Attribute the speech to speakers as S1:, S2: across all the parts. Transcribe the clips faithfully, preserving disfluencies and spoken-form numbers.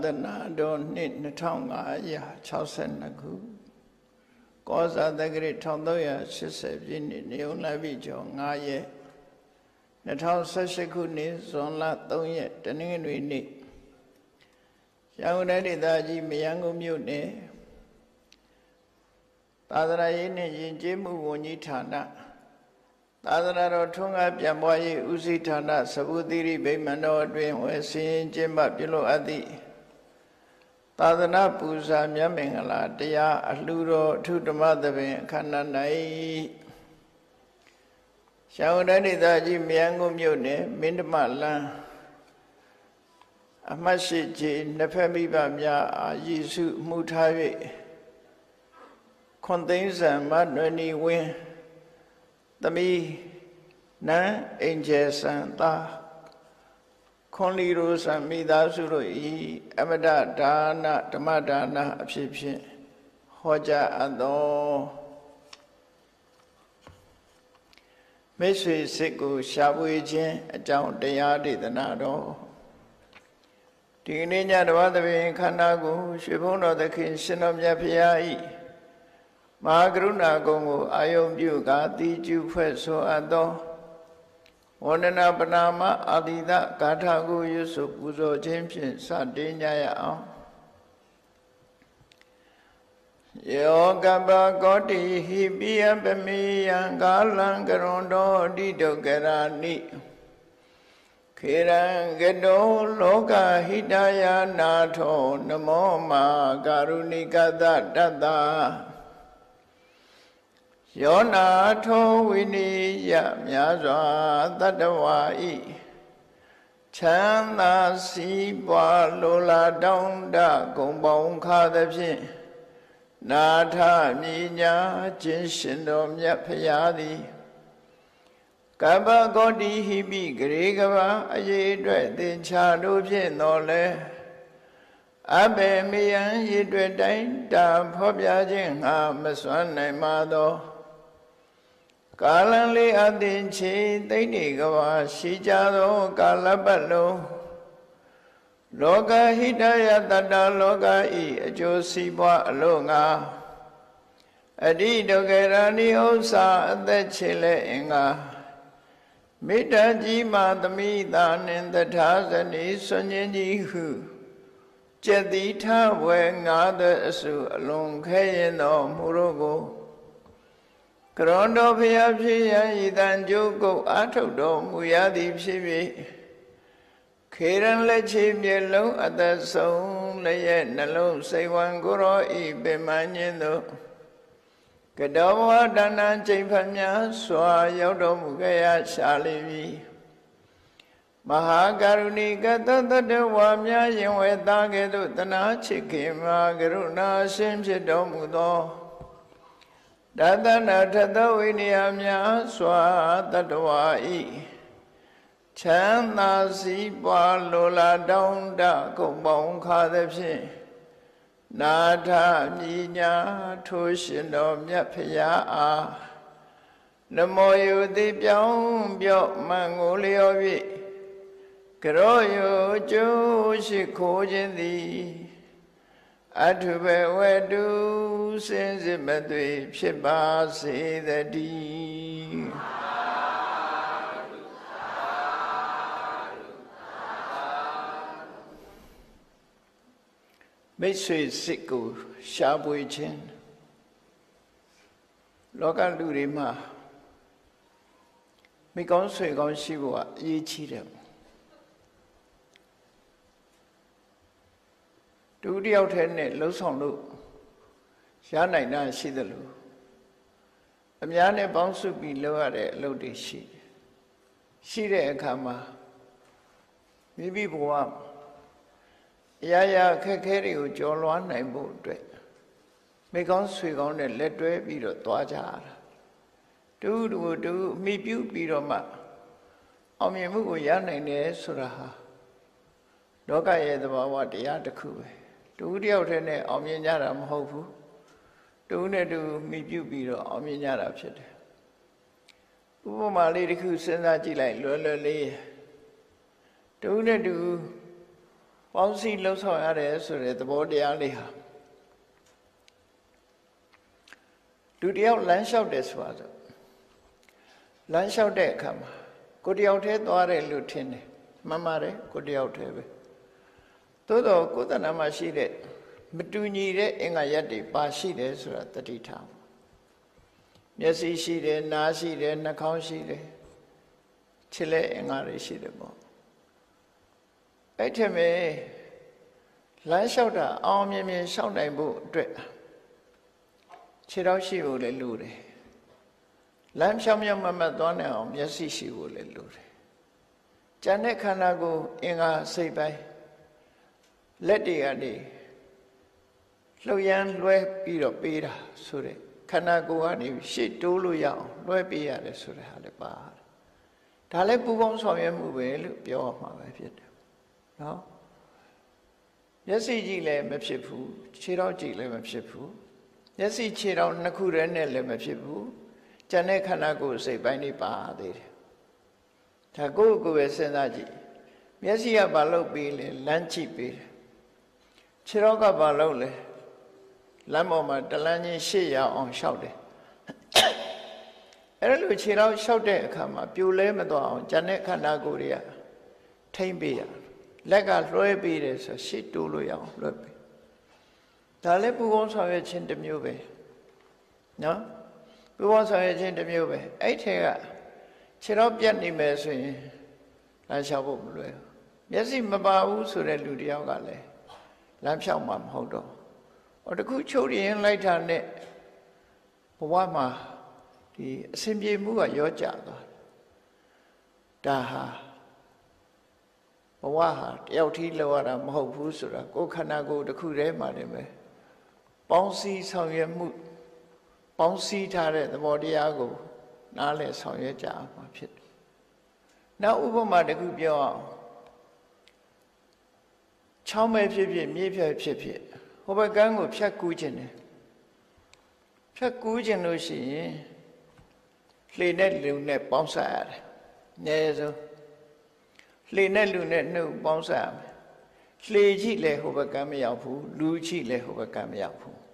S1: တနာတော်နှစ်နှစ်ထောင်ငါးရာခြောက်ဆယ်နှစ်ခုကောဇာတက္ကရာတစ်ထောင်သုံးရာရှစ်ဆယ်ပြည့်နှစ်နေုံလပြည့်ကျော်ငါးရက်နှစ်ထောင်ဆယ်ရှစ်ခုနှစ်ဇွန်လသုံးရက်တနင်္ဂနွေနေ့ရန်ကုန်တိုင်းဒေသကြီးမရမ်းကုန်းမြို့နယ်သာသနာရေးနှင့်ယဉ်ကျေးမှုဝန်ကြီးဌာနသာသနာတော်ထွန်းကားပြန်ပွားရေးဦးစီးဌာနသဗ္ဗသီရိဗိမာန်တော်အတွင်ဝယ်စင်ကျင်းပပြုလုပ်အပ်သည့်သာသနာပူဇာမြတ်မင်္ဂလာတရားအလှူတော်အထုဓမ္မသဘင်အခမ်းအနား၌ရန်ကုန်တိုင်းဒေသကြီးမရမ်းကုန်းမြို့နယ်မင်းဓမ္မလမ်းအမှတ်ရှိကြီးနှစ်ဖက်မိဘများအားရည်စုမှုထား၍ခွန်သိန်းစံမနွယ်နီဝင်းသမီးနန်းအင်ဂျယ်စံသားခွန်လီရိုစံမိသားစုတို့ဤအမတဒါနဓမ္မဒါနအဖြစ်ဖြင့်ဟောကြားအပ်သောမိတ်ဆွေစစ်ကိုရှားပွေခြင်းအကြောင်းတရားဒေသနာတော်ဒီကနေ့ညတဘာသဘင်ခန္ဓာကိုရွှေဘုန်းတော်သခင်ရှင်တော်မြတ်ဖရာဤမဟာကရုဏာကုံကိုအာယုံပြုကာတိကျုဖွဲ့ဆိုအပ်သောဝန္ဒနာပနာမအာတိတဂါထာကိုရွတ်ဆိုပူဇော်ခြင်းဖြင့်စတင်ကြရအောင်ယောကပကောတိဟိပိယပမေယံကာလံကရွန်တော်အတိတုကရာနိခေရံကတောလောကဟိတယနာထောနမောမာကာရုဏိကတတတ္တယောနာထောဝိနိယမြာစွာတတ္တဝါဤချမ်းသာစီးပွားလိုလားတောင်းတဂုံပေါင်းခါသဖြင့်နာထမြညာခြင်းရှင်တော်မြတ်ဖရာသည်ကပ္ပကောတိဟိပိဂရေကဘာအရေးအတွက်သင်္ချာတို့ဖြင့်တော်လဲအဘေမေယံရေအတွက်တိုင်းတာဖော်ပြခြင်းငါမစွမ်းနိုင်ပါသောကာလံလေးအသင်ချေသိမ့်နေကဘာရှိကြသောကာလပတ်လုံးလောကဟိတယတတလောကဤအကျိုးစီးပွားအလို့ငါအတိတုကေရဏိဥစ္စာအသက်ချေလဲအင်္ဂါမေတ္တာကြီးမာသမိတာနှင့်တထာဇနီဆွန်ခြင်းကြီးဟုကျက်တိထဝဲငါတဲ့အစုအလွန်ခဲရင်တော်မူတို့ကိုကရွန်တော်ဖျားဖြစ်ရန်ဤတန်ကြိုးကုတ်အားထုတ်တော်မူရသည်ဖြစ်၍ခေရန်လက်ချေမျက်လုံးအသက်ဆုံးလျက်နှလုံးစိတ်ဝံကိုရောဤပင်မညင်းသို့ကတောဝတဏ္ဏချိန်ဖတ်များစွာရောက်တော်မူခဲ့ရရှာလိမ့်မည်မဟာကရုဏီကတတတဝါများရင်ဝဲသားကဲ့သို့တနာချစ်ခင်မှာကရုဏာရှင်ဖြစ်တော်မူသောတသနာထသဝိနည်းများစွာတတဝါဤချမ်းသာစီးပွားလိုလားတောင်းတဂုံပေါင်းခါသဖြင့်နာထမြညာထိုးရှင်တော်မြတ်ဖရာအားနမောယုတိပြောင်းပြော့မှန်ကိုလျော်၍ကရောယုကျိုးရှိခိုးခြင်းသည်အထုဘဝတုစင်စစ်မသွေဖြစ်ပါစေတည်းမိတ်ဆွေစစ်ကိုရှားပွေခြင်းလောကလူတွေမှာမိကောင်းဆွေကောင်းရှိဖို့အရေးကြီးတယ်တူတယောက်တည်းနဲ့လှုပ်ဆောင်လို့ရနိုင်တာရှိသလိုအများနဲ့ပေါင်းစုပြီးလုပ်ရတဲ့အလုပ်တွေရှိတယ်ရှိတဲ့အခါမှာမိမိဘဝအရာရာခက်ခဲတွေကိုကျော်လွှားနိုင်ဖို့အတွက်မိကောင်းဆွေကောင်းနဲ့လက်တွဲပြီးတော့သွားကြရတာတူတူတူမိပြုပြီးတော့မှအောင်မြင်မှုကိုရနိုင်တယ်ဆိုတာဟာလောကရဲ့သဘာဝတရားတစ်ခုပဲတူတယောက်တည်းနဲ့အောင်မြင်ကြတာမဟုတ်ဘူးတူနဲ့တူမိပြုပြီးတော့အောင်မြင်ကြတာဖြစ်တယ်ဥပမာလေးတစ်ခုစဉ်းစားကြည့်လိုက်လွယ်လွယ်လေးတူနဲ့တူပေါင်းစည်းလှုပ်ဆောင်ရတယ်ဆိုတဲ့သဘောတရားလေးဟာလူတယောက်လမ်းလျှောက်တယ်ဆိုတာဆိုလမ်းလျှောက်တဲ့အခါမှာကိုတယောက်တည်းသွားတယ်လို့ထင်တယ်မှန်ပါတယ်ကိုတယောက်တည်းပဲသို့တော့ကိုယ်တဏ္ဍာမှာရှိတဲ့မတူညီတဲ့အင်္ဂါရပ်တွေပါရှိတယ်ဆိုတာတတိထားမျက်စိရှိတယ်နားရှိတယ်နှာခေါင်းရှိတယ်ခြေလက်အင်္ဂါတွေရှိတယ်ပေါ့အဲ့ထက်မဲ့လမ်းလျှောက်တာအောင်မြင်မြင်လျှောက်နိုင်ဖို့အတွက်ခြေထောက်ရှိဖို့လည်းလိုတယ်လမ်းဖြောင်းဖြောင်းမမတ်သွားနိုင်အောင်မျက်စိရှိဖို့လည်းလိုတယ်ကျန်တဲ့ခန္ဓာကိုယ်အင်္ဂါစိတ်ပိုင်းလက်တွေကနေလှုပ်ရမ်းလွှဲပြီးတော့ပေးတာဆိုတဲ့ခန္ဓာကိုယ်ကနေရှေ့တိုးလို့ရအောင်လွှဲပေးရတယ်ဆိုတဲ့ဟာလည်းပါတယ်ဒါလည်းပူပေါင်းဆောင်ရွက်မှုပဲလို့ပြောရမှာပဲဖြစ်တယ်နော်မျက်စိကြည့်လည်းမဖြစ်ဘူးခြေထောက်ကြည့်လည်းမဖြစ်ဘူးမျက်စိခြေထောက်နှစ်ခုတည်းနဲ့လည်းမဖြစ်ဘူးကျန်တဲ့ခန္ဓာကိုယ်စိတ်ပိုင်းတွေပါသေးတယ်ဒါကိုယ့်ကိုယ်ပဲစဉ်းစားကြည့်မျက်စိကဘာလုပ်ပြီးလဲလမ်းကြည့်ပြီးတယ်ခြေထောက်ကဘာလုပ်လဲလမ်းပေါ်မှာတလမ်းချင်းရှေ့ရအောင်လျှောက်တယ်အဲ့လိုခြေထောက်လျှောက်တဲ့အခါမှာပြိုလဲမသွားအောင်ကျန်တဲ့ခန္ဓာကိုယ်တွေကထိမ့်ပေးရလက်ကလွှဲပေးတယ်ဆိုရှေ့တိုးလို့ရအောင်လွှဲပေးဒါလည်းပူပေါင်းဆောင်ရွက်ခြင်းတစ်မျိုးပဲနော်ပူပေါင်းဆောင်ရွက်ခြင်းတစ်မျိုးပဲအဲ့ထဲကခြေထောက်ပြတ်နေမယ်ဆိုရင်လမ်းလျှောက်ဖို့မလွယ်ဘူးမျက်စိမပါဘူးဆိုတဲ့လူတယောက်ကလည်းလမ်းဖြောက်မှာမဟုတ်တော့ဟောတခုချုပ်ရင်လိုက်တာနဲ့ဘဝမှာဒီအစဉ်ပြေမှုကရောကျသွားဒါဟာဘဝဟာတယောက်ထီးလောက်ရတာမဟုတ်ဘူးဆိုတာကိုယ်ခန္ဓာကိုယ်တစ်ခုတည်းမှာနေပဲပေါင်းစည်းဆောင်ရွက်မှုပေါင်းစည်းထားတဲ့သဘောတရားကိုနားလည်ဆောင်ရွက်ကြမှာဖြစ်တယ်။နောက်ဥပမာတစ်ခုပြောအောင်ချောင်းပဲဖြစ်ဖြစ်မြေဖြတ်ဖြစ်ဖြစ်ဟိုဘက်ကန်းကိုဖြတ်ကူးခြင်းတယ်ဖြတ်ကူးခြင်းလို့ရှိရင်လှေနဲ့လူနဲ့ပေါင်းစားရတယ်။နည်းဆုံးလှေနဲ့လူနဲ့နှုတ်ပေါင်းစားရမယ်လှေကြည့်လဲဟိုဘက်ကမရောက်ဘူးလူကြည့်လဲဟိုဘက်ကမရောက်ဘူး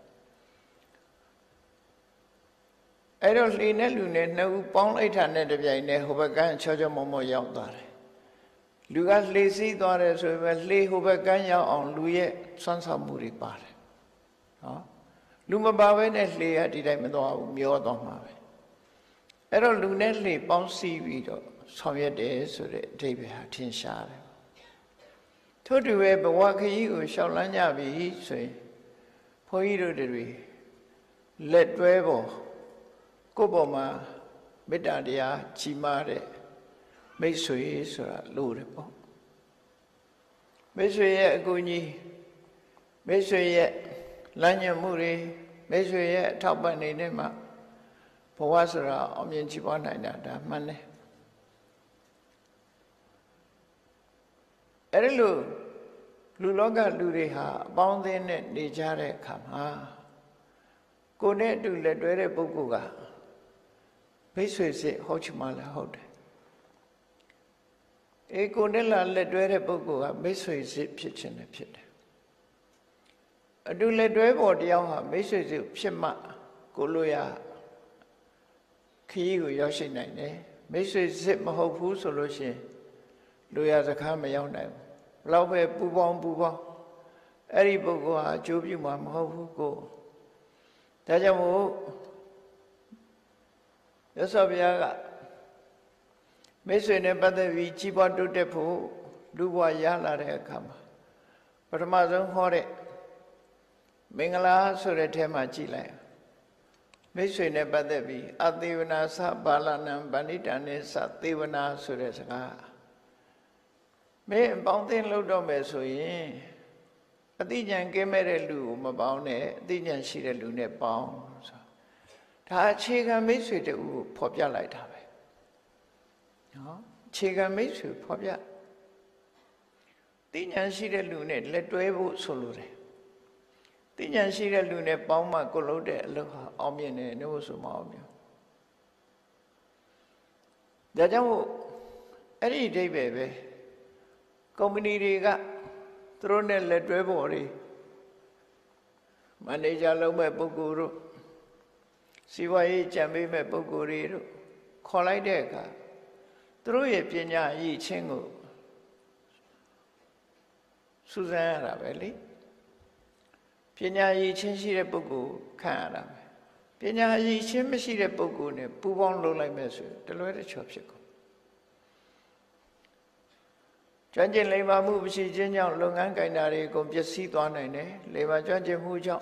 S1: အဲ့တော့လှေနဲ့လူနဲ့နှုတ်ပေါင်းလိုက်တာနဲ့တပြိုင်တည်းဟိုဘက်ကချောချောမောမောရောက်သွားတယ်လူကလှေစီးသွားတယ်ဆိုရင်လှေဟိုဘက်ကရောက်အောင်လူရဲ့စွမ်းဆောင်မှုတွေပါတယ်နော်လူမပါဘဲနဲ့လှေကဒီတိုင်းမသွားဘူးမျောသွားမှာပဲအဲ့တော့လူနဲ့လှေပေါင်းစည်းပြီးတော့ဆောင်ရွက်တယ်ဆိုတဲ့အဓိပ္ပာယ်ဟာထင်ရှားတယ်ထို့တူပဲဘဝခရီးကိုရှောက်လန်းကြပြီဆိုရင်ဘုန်းကြီးတို့တွေလက်တွဲပေါ်ကိုယ့်ပေါ်မှာမေတ္တာတရားကြီးမားတဲ့မိတ်ဆွေဆိုတာလို့တယ်ပေါ့မိတ်ဆွေရဲ့အကူအညီမိတ်ဆွေရဲ့လမ်းညွှန်မှုတွေမိတ်ဆွေရဲ့အထောက်ပံ့နေတဲ့မှာဘဝဆိုတာအောင်မြင်ကြည်ပွားနိုင်တာဒါမှန်တယ်အဲ့ဒီလိုလူလောကလူတွေဟာအပေါင်းအသင်းနဲ့နေကြတဲ့အခါမှာကိုယ်နဲ့အတူလက်တွဲတဲ့ပုဂ္ဂိုလ်ကမိတ်ဆွေစစ်ဟုတ်ချင်မှလည်းဟုတ်တယ်အေးကိုယ်နဲ့လာလက်တွဲတဲ့ပုဂ္ဂိုလ်ကမိတ်ဆွေစစ်ဖြစ်ခြင်းနဲ့ဖြစ်တယ်အတူလက်တွဲပေါ်တယောက်ဟာမိတ်ဆွေစစ်ဖြစ်မှကိုလိုရခရီးကိုရောက်ရှိနိုင်တယ်မိတ်ဆွေစစ်မဟုတ်ဘူးဆိုလို့ရှိရင်လူရစကားမရောက်နိုင်ဘူးဘလောက်ပဲပူပေါင်းပူပေါင်းအဲ့ဒီပုဂ္ဂိုလ်ဟာအကျိုးပြုမှာမဟုတ်ဘူးကိုဒါကြောင့်မို့ရသော်ဘုရားကမိတ်ဆွေနဲ့ပတ်သက်ပြီးကြီးပွားတိုးတက်ဖို့လူဘဝရလာတဲ့အခါမှာပထမဆုံးဟောတဲ့မင်္ဂလာဆိုတဲ့ထဲမှာကြည်လိုက်မိတ်ဆွေနဲ့ပတ်သက်ပြီးအသေဝနာသဘာလနံဗန္ဓိတံနေသသေဝနာဆိုတဲ့စကားမင်းပေါင်းသင်းလို့တော့မယ်ဆိုရင်အတိညာကင်းမဲ့တဲ့လူကိုမပေါင်းနဲ့အတိညာရှိတဲ့လူနဲ့ပေါင်းဆိုဒါအခြေခံမိတ်ဆွေတူကိုဖော်ပြလိုက်တာပဲနော်အခြေခံမိတ်ဆွေဖော်ပြတိညာရှိတဲ့လူနဲ့လက်တွဲဖို့ဆိုလိုတယ်တိညာရှိတဲ့လူနဲ့ပေါင်းမှကိုလို့တဲ့အလုပ်ဟာအောင်မြင်တယ်လို့ဆိုမအောင်မြင်ဒါကြောင့်အဲ့ဒီအဓိပ္ပာယ်ပဲကုမ္ပဏီတွေကသူတို့နဲ့လက်တွဲပေါ်တွေမန်နေဂျာလုပ်မဲ့ပုဂ္ဂိုလ်တို့စီးပွားရေးကြံပေးမဲ့ပုဂ္ဂိုလ်တွေတို့ခေါ်လိုက်တဲ့အခါသူတို့ရဲ့ပညာအရေးချင်းကိုစူးစမ်းရတာပဲလေပညာအရေးချင်းရှိတဲ့ပုဂ္ဂိုလ်ခံရတာပဲပညာအရေးချင်းမရှိတဲ့ပုဂ္ဂိုလ်နဲ့ပူးပေါင်းလုပ်လိုက်မဲ့ဆိုတလွဲတချော်ဖြစ်ကုန်ကျွမ်းကျင်လိမ္မာမှုမရှိခြင်းကြောင့်လုပ်ငန်းကိုင်တာတွေအကုန်ပျက်စီးသွားနိုင်တယ်လိမ္မာကျွမ်းကျင်မှုကြောင့်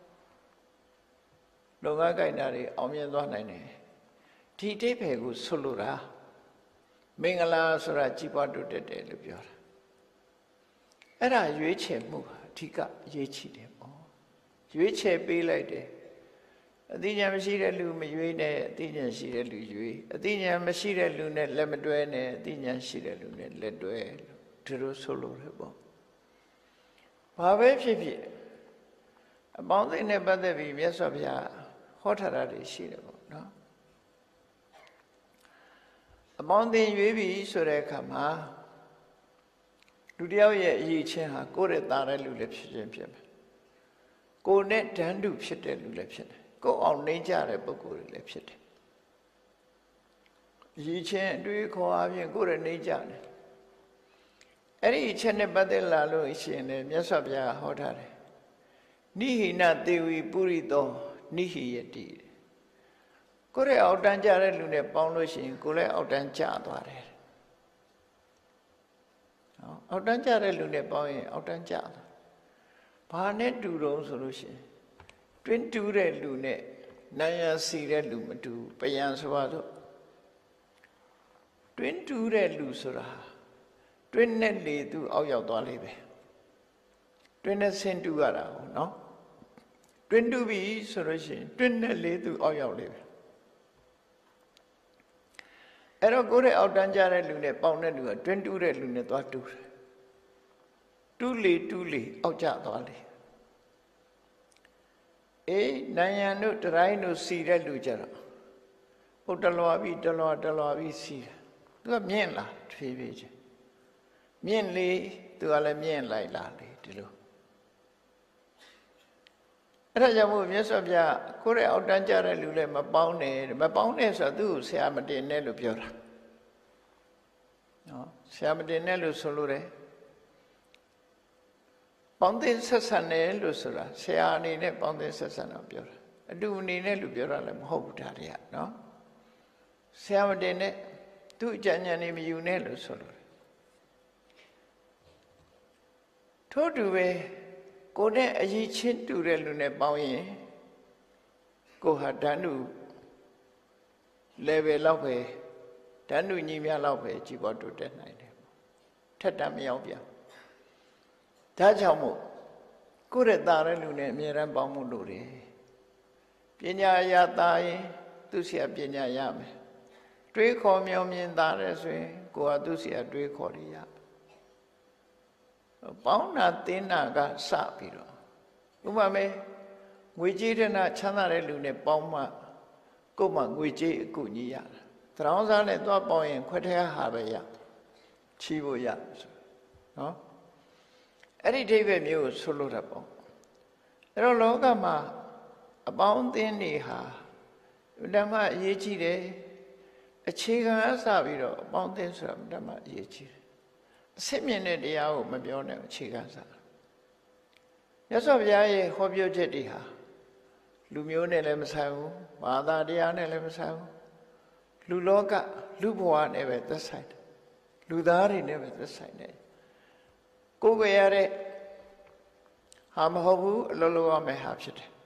S1: လုပ်ငန်းကိုင်တာတွေအောင်မြင်သွားနိုင်တယ်ဒီအဓိပ္ပာယ်ကိုဆွလို့တာမင်္ဂလာဆိုတာကြီးပွားတိုးတက်တယ်လို့ပြောတာအဲ့ဒါရွေးချယ်မှုဟာအဓိကအရေးကြီးတယ်ပေါ့ရွေးချယ်ပေးလိုက်တယ်အသိဉာဏ်မရှိတဲ့လူမရွေးနဲ့အသိဉာဏ်ရှိတဲ့လူရွေးအသိဉာဏ်မရှိတဲ့လူနဲ့လက်မတွဲနဲ့အသိဉာဏ်ရှိတဲ့လူနဲ့လက်တွဲဒီလိုဆိုလို့ရပေါ့ဘာပဲဖြစ်ဖြစ်အပေါင်းအသင်းနဲ့ပတ်သက်ပြီးမြတ်စွာဘုရားဟောထားတာတွေရှိတယ်ပေါ့နော်အပေါင်းအသင်းရွေးပြီးဆိုတဲ့အခါမှာလူတယောက်ရဲ့အရေးချင်းဟာကိုယ်ရဲ့သားတဲ့လူလည်းဖြစ်ခြင်းဖြစ်မယ်ကိုယ်နဲ့တန်းတူဖြစ်တဲ့လူလည်းဖြစ်တယ်ကိုယ်အောင်နှိမ့်ကြတဲ့ပုဂ္ဂိုလ်တွေလည်းဖြစ်တယ်အရေးချင်းအတွေ့အခေါ်အပြင်ကိုယ်ရဲ့နှိမ့်ကြတယ်အဲ့ဒီအချက်နဲ့ပတ်သက်လာလို့ရှိရင်လည်းမြတ်စွာဘုရားဟောထားတယ်နိဟိနသေဝီပုရိသောနိဟိယတိကိုယ်ရဲ့အောက်တန်းကြတဲ့လူနဲ့ပေါင်းလို့ရှိရင်ကိုယ်လည်းအောက်တန်းကျသွားတယ်နော်အောက်တန်းကြတဲ့လူနဲ့ပေါင်းရင်အောက်တန်းကျသွားဘာနဲ့တူတုံးဆိုလို့ရှိရင်တွင်းတူးတဲ့လူနဲ့နာယံစီတဲ့လူမတူပယံဆိုပါတော့တွင်းတူးတဲ့လူဆိုတာတွင်းနဲ့လေသူအောက်ရောက်သွားလိမ့်မယ်တွင်းနဲ့ဆင်းတူးရတာဟုတ်နော်တွင်းတူးပြီဆိုလို့ရှိရင်တွင်းနဲ့လေသူအောက်ရောက်လိမ့်မယ်အဲ့တော့ကိုယ်ရဲ့အောက်တန်းကြတဲ့လူနဲ့ပေါင်းတဲ့လူကတွင်းတူးတဲ့လူနဲ့သွားတူးတယ်တူးလေတူးလေအောက်ကျသွားလေအေးနိုင်ရန်တို့တရိုင်းတို့စီတဲ့လူကြတော့ဟိုတလွာပြီးတလွာတလွာပြီးစီတယ်သူကမြင့်လာဖြည်းဖြည်းချင်းမြင့်လေသူကလည်းမြင့်လိုက်လာလေဒီလိုအဲ့ဒါကြောင့်မို့မြတ်စွာဘုရားကိုယ့်ရဲ့အောက်တန်းကြတဲ့လူလည်းမပေါင်းနဲ့မပေါင်းနဲ့ဆိုတော့သူ့ကိုဆရာမတင်နဲ့လို့ပြောတာနော်ဆရာမတင်နဲ့လို့ဆိုလို့တယ်ပေါင်းသင်းဆက်ဆံတယ်လို့ဆိုတာဆရာအနေနဲ့ပေါင်းသင်းဆက်ဆံတော့ပြောတာအတူအနေနဲ့လို့ပြောတာလည်းမဟုတ်ဘူးဒါတွေကနော်ဆရာမတင်နဲ့သူ့အကြံဉာဏ်နေမယူနဲ့လို့ဆိုလို့ထို့တူပဲကိုယ်နဲ့အရေးချင်းတူတဲ့လူနဲ့ပေါင်းရင်ကိုဟာဓာတ်နု level လောက်ပဲဓာတ်နုညီမြလောက်ပဲကြည်ပေါ်တိုးတက်နိုင်တယ်ထက်တမ်းမရောက်ပြန်ဒါကြောင့်မို့ကိုယ့်ရဲ့သားတဲ့လူနဲ့အမြဲတမ်းပေါင်းမှုလို့တယ်ပညာရသားရင်သူ့ဆရာပညာရမယ်တွေးခေါ်မြောင်မြင်သားတယ်ဆိုရင်ကိုယ်ဟာသူ့ဆရာတွေးခေါ်ရရပေါင်းတာတင်းတာကစပြီးတော့ဥပမာငွေကြေးထဏချမ်းသာတဲ့လူနဲ့ပေါင်းမှကိုယ်မှငွေကြေးအကူညီရတာတရောင်းစားနဲ့သွားပေါင်းရင်ခွက်ထဲဟာပဲရချီးဖို့ရဆိုနော်အဲ့ဒီအဓိပ္ပာယ်မျိုးကိုဆိုလို့ရပေါ့အဲ့တော့လောကမှာအပေါင်းအသင်းတွေဟာဓမ္မအရေးကြီးတယ်အခြေခံအစပြီးတော့အပေါင်းအသင်းဆိုတာဓမ္မအရေးကြီးတယ်အစစ်မြင့်တဲ့တရားကိုမပြောနဲ့အခြေခံစားမြတ်စွာဘုရားရဲ့ဟောပြောချက်တွေဟာလူမျိုးနဲ့လည်းမဆိုင်ဘူးဘာသာတရားနဲ့လည်းမဆိုင်ဘူးလူလောကလူဘဝနဲ့ပဲသက်ဆိုင်တယ်လူသားတွေနဲ့ပဲသက်ဆိုင်တယ်ကိုယ်ကြရတဲ့ဟာမဟုတ်ဘူးအလိုလိုရမယ်ဟာဖြစ်တယ်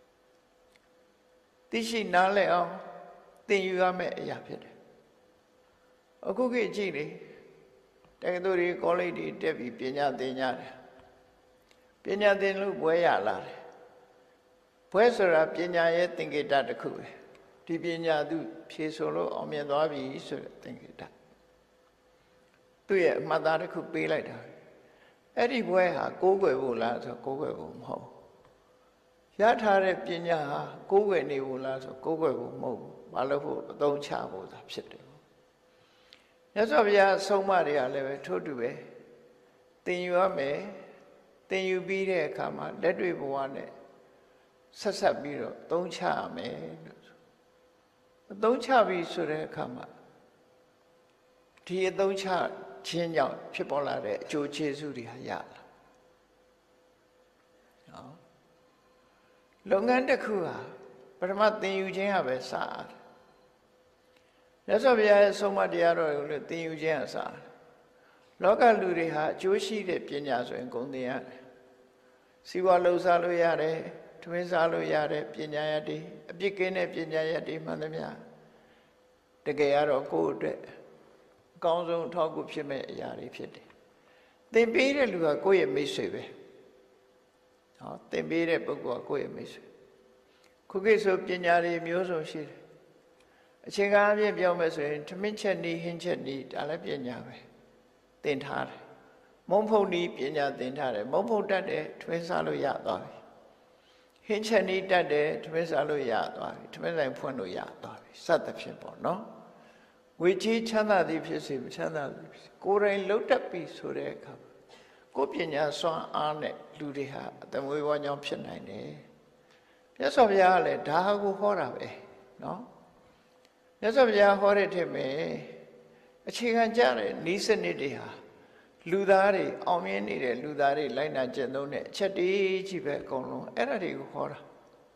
S1: သိရှိနားလည်အောင်သင်ယူရမယ်အရာဖြစ်တယ်အခုခေတ်ကြည့်လေတက္ကသိုလ်တွေကောလိပ်တွေတက်ပြီးပညာသင်ကြတယ်ပညာသင်လို့ဘွဲရလာတယ်ဘွဲဆိုတာပညာရဲ့သင်္ကေတတစ်ခုပဲဒီပညာသူဖြေဆိုလို့အောင်မြင်သွားပြီဆိုတဲ့သင်္ကေတသူ့ရဲ့အမှတ်သားတစ်ခုပေးလိုက်တာအဲ့ဒီဘွဲဟာကိုးကွယ်ဖို့လားဆိုကိုးကွယ်ဖို့မဟုတ်ရထားတဲ့ပညာဟာကိုးကွယ်နေဖို့လားဆိုကိုးကွယ်ဖို့မဟုတ်ဘူးဘာလို့ဖို့အသုံးချဖို့သာဖြစ်တယ်မြတ်စွာဘုရားဆုံးမတွေကလည်းပဲထို့တူပဲသင်ယူရမယ်သင်ယူပြီးတဲ့အခါမှာလက်တွေ့ဘဝနဲ့ဆက်ဆက်ပြီးတော့သုံးချရမယ်လို့သုံးချပြီးဆိုတဲ့အခါမှာဒီအသုံးချခြင်းကြောင့်ဖြစ်ပေါ်လာတဲ့အကျိုးကျေးဇူးတွေဟာရလာနော်လုပ်ငန်းတစ်ခုဟာပထမသင်ယူခြင်းကပဲစရတယ်မြတ်စွာဘုရားရဲ့ဆုံးမတရားတော်ကိုလည်းသင်ယူခြင်းအစားလောကလူတွေဟာအကျိုးရှိတဲ့ပညာဆိုရင်ဂုဏ်သင်ရတယ်စီးပွားလှုပ်ရှားလို့ရတယ်ထွင်းစားလို့ရတယ်ပညာရည်အပြစ်ကင်းတဲ့ပညာရည်မှန်သမျှတကယ်ကတော့ကိုယ့်အတွက်အကောင်းဆုံးအထောက်အကူဖြစ်မဲ့အရာတွေဖြစ်တယ်သင်ပေးတဲ့လူကကိုယ့်ရဲ့မိတ်ဆွေပဲဟောသင်ပေးတဲ့ပုဂ္ဂိုလ်ကကိုယ့်ရဲ့မိတ်ဆွေခုခေတ်ဆိုပညာတွေမျိုးစုံရှိတယ်အချိန်ကားအပြည့်ပြောမယ်ဆိုရင်ထမင်းချက်နီးဟင်းချက်နီးဒါလည်းပညာပဲသင်ထားတယ်မုံဖုံနီးပညာသင်ထားတယ်မုံဖုံတတ်တယ်ထွင်းစားလို့ရသွားပြီဟင်းချက်နီးတတ်တယ်ထွင်းစားလို့ရသွားပြီထွင်းဆိုင်ဖွင့်လို့ရသွားပြီစသဖြင့်ပေါ့နော်ငွေကြီးချမ်းသာသည်ဖြစ်စေမချမ်းသာသည်ဖြစ်စေကိုယ်တိုင်လှုပ်တတ်ပြီဆိုတဲ့အခါကိုယ်ပညာစွမ်းအားနဲ့လူတွေဟာအတမွေးဝါကြောင့်ဖြစ်နိုင်တယ်မြတ်စွာဘုရားကလည်းဒါကိုဟောတာပဲနော်မြတ်စွာဘုရားဟောတဲ့ထက်ပဲအခြေခံကြတဲ့ဤစနစ်တွေဟာလူသားတွေအောင်မြင်နေတဲ့လူသားတွေလိုက်နာကျင့်သုံးတဲ့အချက်တွေကြီးပဲအကုန်လုံးအဲ့ဒါတွေကိုဟောတာ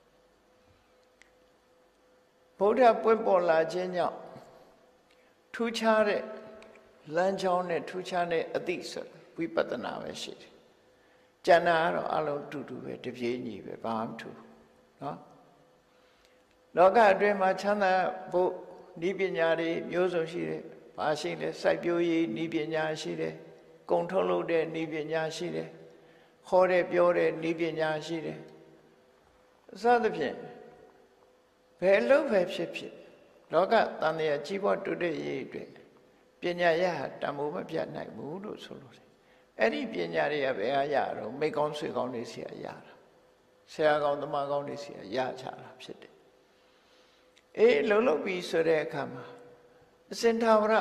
S1: ဗုဒ္ဓပွင့်ပေါ်လာခြင်းကြောင့်ထူးခြားတဲ့လမ်းကြောင်းနဲ့ထူးခြားတဲ့အသည့်ဆိုဝိပဿနာပဲရှိတယ်။ကျန်တာကတော့အလုံးတူတူပဲတပြေးညီပဲဘာမှမထူးနော်။လောကအတွင်းမှာချမ်းသာဖို့ဤပညာတွေမျိုးစုံရှိတယ်။ဘာရှိလဲစိုက်ပျိုးရေးဤပညာရှိတယ်။ကုန်ထုတ်လုပ်တဲ့ဤပညာရှိတယ်။ဟောတဲ့ပြောတဲ့ဤပညာရှိတယ်။အစသဖြင့်ဘယ်လို့ပဲဖြစ်ဖြစ်လောကတန်တရားကြီးပွားတိုးတက်ရေးအတွက်ပညာရဟာတန်ဖိုးမပြတ်နိုင်ဘူးလို့ဆိုလို့တယ်အဲ့ဒီပညာတွေကဘယ်အားရတော့မိကောင်းဆွေကောင်းတွေစီရတာဆရာကောင်းသမားကောင်းတွေစီရချတာဖြစ်တယ်အေးလုံးလုံးပြီးဆိုတဲ့အခါမှာအစင်သာဝရ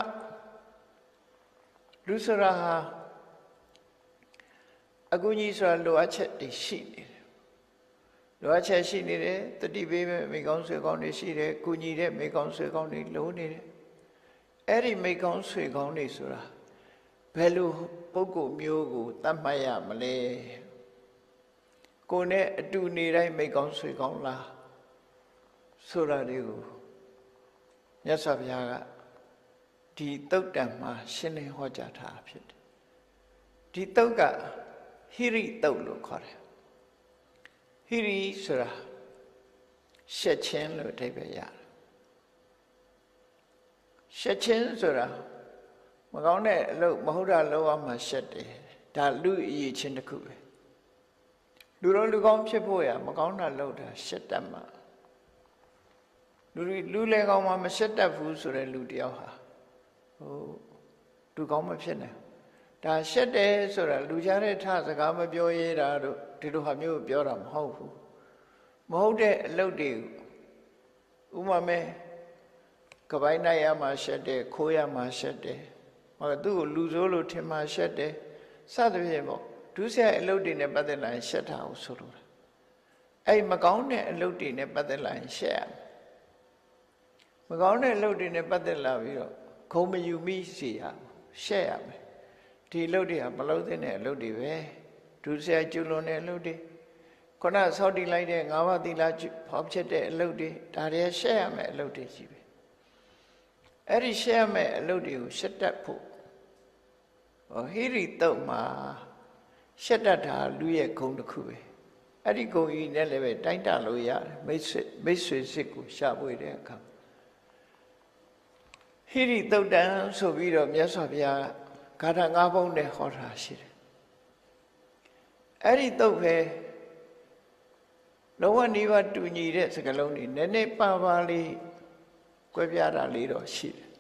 S1: လူစရာဟာအကူကြီးဆိုတာလိုအပ်ချက်တွေရှိနေတယ်လိုအပ်ချက်ရှိနေတယ်တတိပေးမဲ့မိကောင်းဆွေကောင်းတွေရှိတယ်ကုညီတဲ့မိကောင်းဆွေကောင်းတွေလိုနေတယ်အဲ့ဒီမိကောင်းဆွေကောင်းတွေဆိုတာဘယ်လိုပုဂ္ဂိုလ်မျိုးကိုတတ်မှတ်ရမလဲကိုယ်နဲ့အတူနေတိုင်းမိကောင်းဆွေကောင်းလားဆိုတာတွေကိုမြတ်စွာဘုရားကဒီတုတ်တံမှာရှင်းလင်းဟောကြားထားဖြစ်တယ်ဒီတုတ်ကဟိရိတုတ်လို့ခေါ်တယ်ဟိရိဆိုတာရှက်ခြင်းလို့အဓိပ္ပာယ်ရတယ်ရှက်ခြင်းဆိုတာမကောင်းတဲ့အလုပ်မဟုတ်တာလုပ်ရမှရှက်တယ်ဒါလူအရေးချင်းတစ်ခုပဲလူတော်လူကောင်းဖြစ်ဖို့ရမကောင်းတာလုပ်တာရှက်တတ်မှာလူလူလေကောင်းမှမရှက်တတ်ဘူးဆိုတဲ့လူတယောက်ဟာဟိုလူကောင်းမဖြစ်နိုင်ဒါရှက်တယ်ဆိုတာလူကြားတဲ့ထစကားမပြောရတာတို့ဒီလိုဟာမျိုးပြောတာမဟုတ်ဘူးမဟုတ်တဲ့အလုပ်တွေဥမာမဲကပိုင်းနိုင်ရမှာရှက်တယ်ခိုးရမှာရှက်တယ်ဟောသူ့ကိုလူဆိုးလို့ထင်မှရှက်တယ်စသဖြင့်ပေါ့ဒုစရိုက်အလုပ်တွေနဲ့ပတ်သက်လာရင်ရှက်တာကိုဆိုလိုတာအဲ့မကောင်းတဲ့အလုပ်တွေနဲ့ပတ်သက်လာရင်ရှက်ရမကောင်းတဲ့အလုပ်တွေနဲ့ပတ်သက်လာပြီးတော့ခုံမယူမိစီရရှက်ရမယ်ဒီအလုပ်တွေကမလုပ်တဲ့အလုပ်တွေပဲဒုစရိုက်ကျူးလွန်တဲ့အလုပ်တွေခုနဆောက်တည်လိုက်တဲ့ငါးပါးသီလဖောက်ဖြစ်တဲ့အလုပ်တွေဒါတွေရှက်ရမယ်အလုပ်တွေရှိပဲအဲ့ဒီရှက်ရမယ်အလုပ်တွေကိုရှက်တတ်ဖို့ဟိရိတုတ်မှာရှက်တတ်တာလူရဲ့ဂုဏ်တစ်ခုပဲအဲ့ဒီဂုဏ်ကြီးနဲ့လည်းပဲတိုင်းတလို့ရတယ်မိတ်ဆွေမိတ်ဆွေစစ်ကိုရှာဖွေတဲ့အခါဟိရိတုတ်တံဆိုပြီးတော့မြတ်စွာဘုရားဂါထာ၅ပုဒ်နဲ့ဟောတာရှိတယ်အဲ့ဒီတုတ်ပဲလုံးဝနိဗ္ဗာန်တူညီတဲ့စကားလုံးတွေနည်းနည်းပါပါလေးကွဲပြားတာလေးတော့ရှိတယ်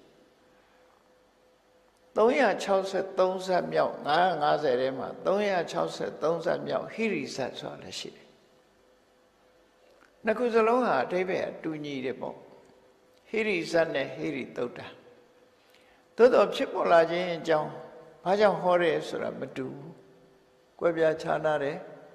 S1: သုံးရာ၆၃ဇတ်မြောက်၅၅၀ထဲမှာသုံးရာ၆၃ဇတ်မြောက်ဟိရိဇတ်ဆိုတာလည်းရှိတယ်နှစ်ခုစလုံးဟာအဓိပ္ပာယ်တူညီတယ်ပေါ့ဟိရိဇတ်နဲ့ဟိရိတုတ်တံသို့တော်ဖြစ်ပေါ်လာခြင်းအကြောင်းဘာကြောင့်ဟောရဲဆိုတာမတူဘူးကွဲပြားခြားနာတယ်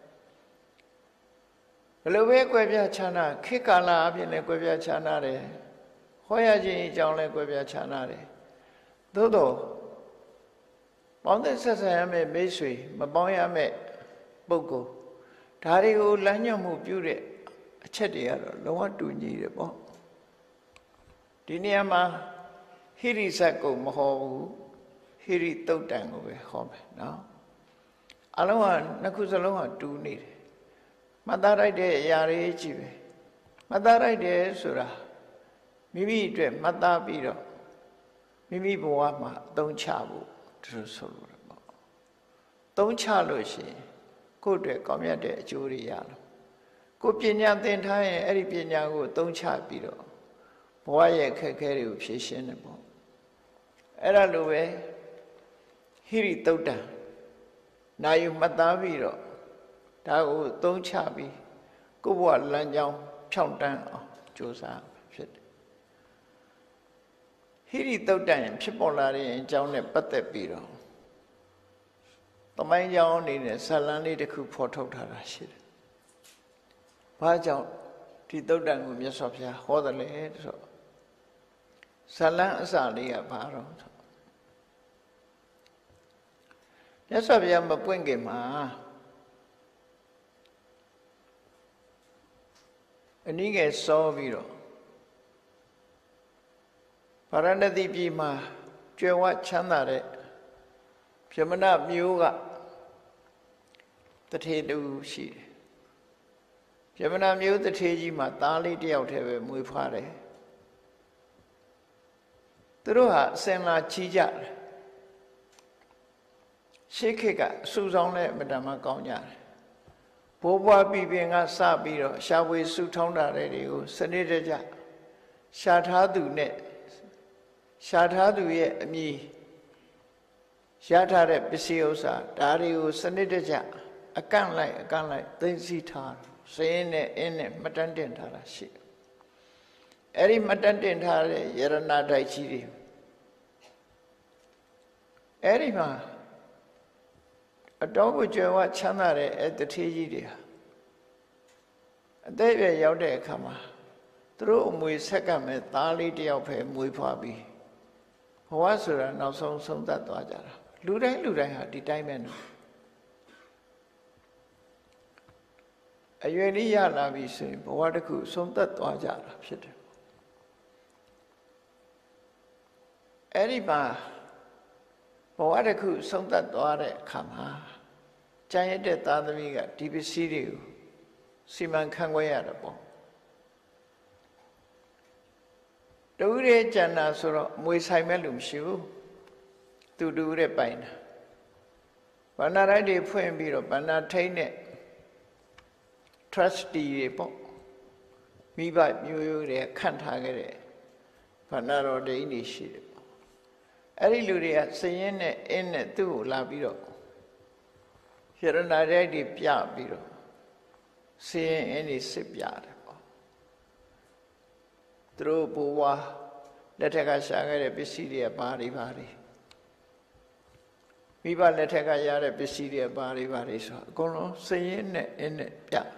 S1: ဘယ်လိုပဲကွဲပြားခြားနာခေတ်ကာလအပြင်လည်းကွဲပြားခြားနာတယ်ဟောရခြင်းအကြောင်းလည်းကွဲပြားခြားနာတယ်သို့တော့ပေါင်းတဲ့ဆက်ဆံရမယ့်မိတ်ဆွေမပေါင်းရမယ့်ပုဂ္ဂိုလ်ဒါတွေကိုလမ်းညွှန်မှုပြုတဲ့အချက်တွေကတော့လုံးဝတူညီတယ်ပေါ့ဒီနေရာမှာဟိရိဇတ်ကိုမဟောဘူးဟိရိတုတ်တန်ကိုပဲဟောမယ်နော်အလုံးကနှစ်ခုစလုံးကတူနေတယ်မှတ်သားလိုက်တဲ့အရာတွေကြီးပဲမှတ်သားလိုက်တယ်ဆိုတာမိမိအတွက်မှတ်သားပြီးတော့မိမိဘဝမှာအသုံးချဖို့သူတို့ဆိုလို့တယ်ပေါ့သုံးချလို့ရှိရင်ကိုယ့်အတွက်ကောင်းမြတ်တဲ့အကျိုးတွေရလို့ကိုပညာသင်ထားရင်အဲ့ဒီပညာကိုသုံးချပြီးတော့ဘဝရဲ့အခက်အခဲတွေကိုဖြေရှင်းတယ်ပေါ့အဲ့ဒါလိုပဲဟိရိတုတ်တံနာယူမှတ်သားပြီးတော့ဒါကိုသုံးချပြီးကိုယ့်ဘဝလမ်းကြောင်းဖြောင့်တန်းအောင်ကြိုးစားဖြစ်တယ်ဟိရိတုတ်တံဖြစ်ပေါ်လာတဲ့အကြောင်းနဲ့ပတ်သက်ပြီးတော့သမိုင်းကြောင်းအနေနဲ့ဇာလန်းလေးတစ်ခုဖော်ထုတ်ထားတာရှိတယ်။ဘာကြောင့်ဒီတုတ်တံကိုမြတ်စွာဘုရားဟောတယ်လဲဆိုတော့ဇာလန်းအစလေးကဘာတော့မြတ်စွာဘုရားမပွင့်ခင်မှာအနည်းငယ်စောပြီးတော့ဗာရာဏသီပြည်မှာကျွယ်ဝချမ်းသာတဲ့ပြမနာမျိုးကတထေတူရှိတယ်ပြမနာမျိုးတထေကြီးမှာသားလေးတယောက်တည်းပဲမွေးဖွားတယ်သူတို့ဟာအစင်လာချီးကြတယ်ရှေးခေတ်ကအဆူဆောင်တဲ့အမတန်မှကောင်းကြတယ်ဘိုးဘွားပြည်ပင်ကစပြီးတော့ရှားဝေစုထောင်းတာတွေကိုစနစ်တကျရှားထားသူနဲ့ရှားထားသူရဲ့အမည်ရထားတဲ့ပစ္စည်းဥစ္စာဒါတွေကိုစနစ်တကျအကန့်လိုက်အကန့်လိုက်သိသိထားစရင်းနဲ့အင်းနဲ့မတန်းတင်ထားတာရှိတယ်အဲ့ဒီမတန်းတင်ထားတဲ့ယရဏတိုက်ကြီးတွေအဲ့ဒီမှာအတော်ကိုကြွယ်ဝချမ်းသာတဲ့အဲ့တထေးကြီးတွေဟာအသက်ရွယ်ရောက်တဲ့အခါမှာသူတို့အမွေဆက်ကမဲ့သားလေးတယောက်ပဲမွေးဖွားပြီးဘဝဆိုတာနောက်ဆုံးဆုံးသက်သွားကြတာလူတိုင်းလူတိုင်းဟာဒီတိုင်းပဲနော်အရွယ်လေးရလာပြီဆိုရင်ဘဝတစ်ခုဆုံးသက်သွားကြတာဖြစ်တယ်အဲ့ဒီမှာဘဝတစ်ခုဆုံးသက်သွားတဲ့အခါမှာကျန်ရတဲ့သားသမီးကဒီပစ္စည်းတွေကိုစီမံခန့်ခွဲရတယ်ပေါ့တူရဲကျန်တာဆိုတော့မွေဆိုင်မဲ့လူမရှိဘူးတူတူတဲ့ပိုင်တာဗန္ဒာရိုက်တွေဖွင့်ပြီးတော့ဗန္ဒာထိန်းတဲ့ trustee တွေပေါ့မိဘမျိုးရိုးတွေခန့်ထားခဲ့တဲ့ဗန္ဒာတော်ဒိန်းတွေရှိတယ်ပေါ့အဲ့ဒီလူတွေကစည်ရင်နဲ့အင်းနဲ့သူ့ကိုလာပြီးတော့ရတနာရိုက်တွေပြပြီးတော့စည်ရင်အင်းတွေစစ်ပြတယ်ပေါ့သူတို့ဘဝလက်ထက်ကရှာခဲ့တဲ့ပစ္စည်းတွေကဘာတွေဘာတွေမိဘလက်ထက်ကရတဲ့ပစ္စည်းတွေဘာတွေဘာတွေဆိုအကုန်လုံးစည်ရင်နဲ့အင်းနဲ့ပြတယ်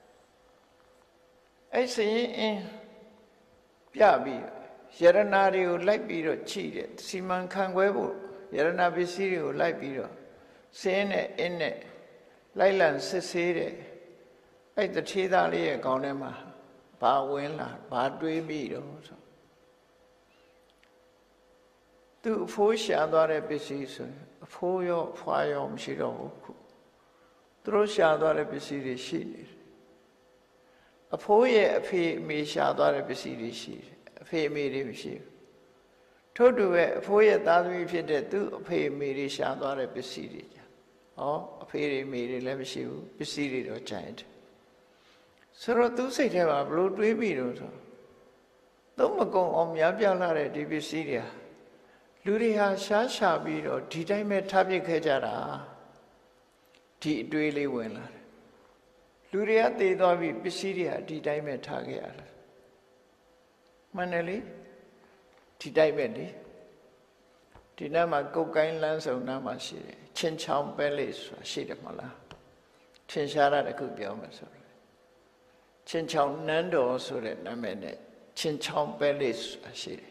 S1: အဲ့စည်ရင်အင်းပြပြီးယရနာတွေကိုလိုက်ပြီးတော့ချိတယ်စီမံခန့်ခွဲဖို့ယရနာပစ္စည်းတွေကိုလိုက်ပြီးတော့စင်းနဲ့အင်းနဲ့လိုက်လံစစ်ဆေးတယ်အဲ့တထေးသားလေးရဲ့ခေါင်းထဲမှာဘာဝင်လာဘာတွေးမိတော့ဆိုသူအဖိုးရှာသွားတဲ့ပစ္စည်းဆိုရင်အဖိုးရောဖွာရောမရှိတော့ဘူးခုသူတို့ရှာသွားတဲ့ပစ္စည်းတွေရှိနေတယ်အဖိုးရဲ့အဖေအမေရှာသွားတဲ့ပစ္စည်းတွေရှိတယ်အဖေအမေတွေမရှိဘူးထို့တူပဲအဖိုးရဲ့သားသမီးဖြစ်တဲ့သူအဖေအမေတွေရှာသွားတဲ့ပစ္စည်းတွေကြာဟောအဖေတွေအမေတွေလည်းမရှိဘူးပစ္စည်းတွေတော့ကျန်တယ်ဆိုတော့သူစိတ်ထဲမှာဘလို့တွေးပြီးတော့ဆိုသုံးမကုံအောင်များပြားလာတဲ့ဒီပစ္စည်းတွေလူတွေဟာရှားရှာပြီးတော့ဒီတိုင်းပဲထားပစ်ခဲ့ကြတာဒီအတွေးလေးဝင်လာတယ်လူတွေကသေသွားပြီးပစ္စည်းတွေဟာဒီတိုင်းပဲထားခဲ့ရတယ်မှန်တယ်လေဒီတိုင်းပဲလေဒီနားမှာကုတ်ကိုင်းလမ်းစုံနားမှာရှိတယ်ချင်းချောင်းပဲလေးဆိုတာရှိတယ်မလားထင်ရှားတာတခုပြောမယ်ဆိုတော့ချင်းချောင်းနန်းတော်ဆိုတဲ့နာမည်နဲ့ချင်းချောင်းပဲလေးဆိုတာရှိတယ်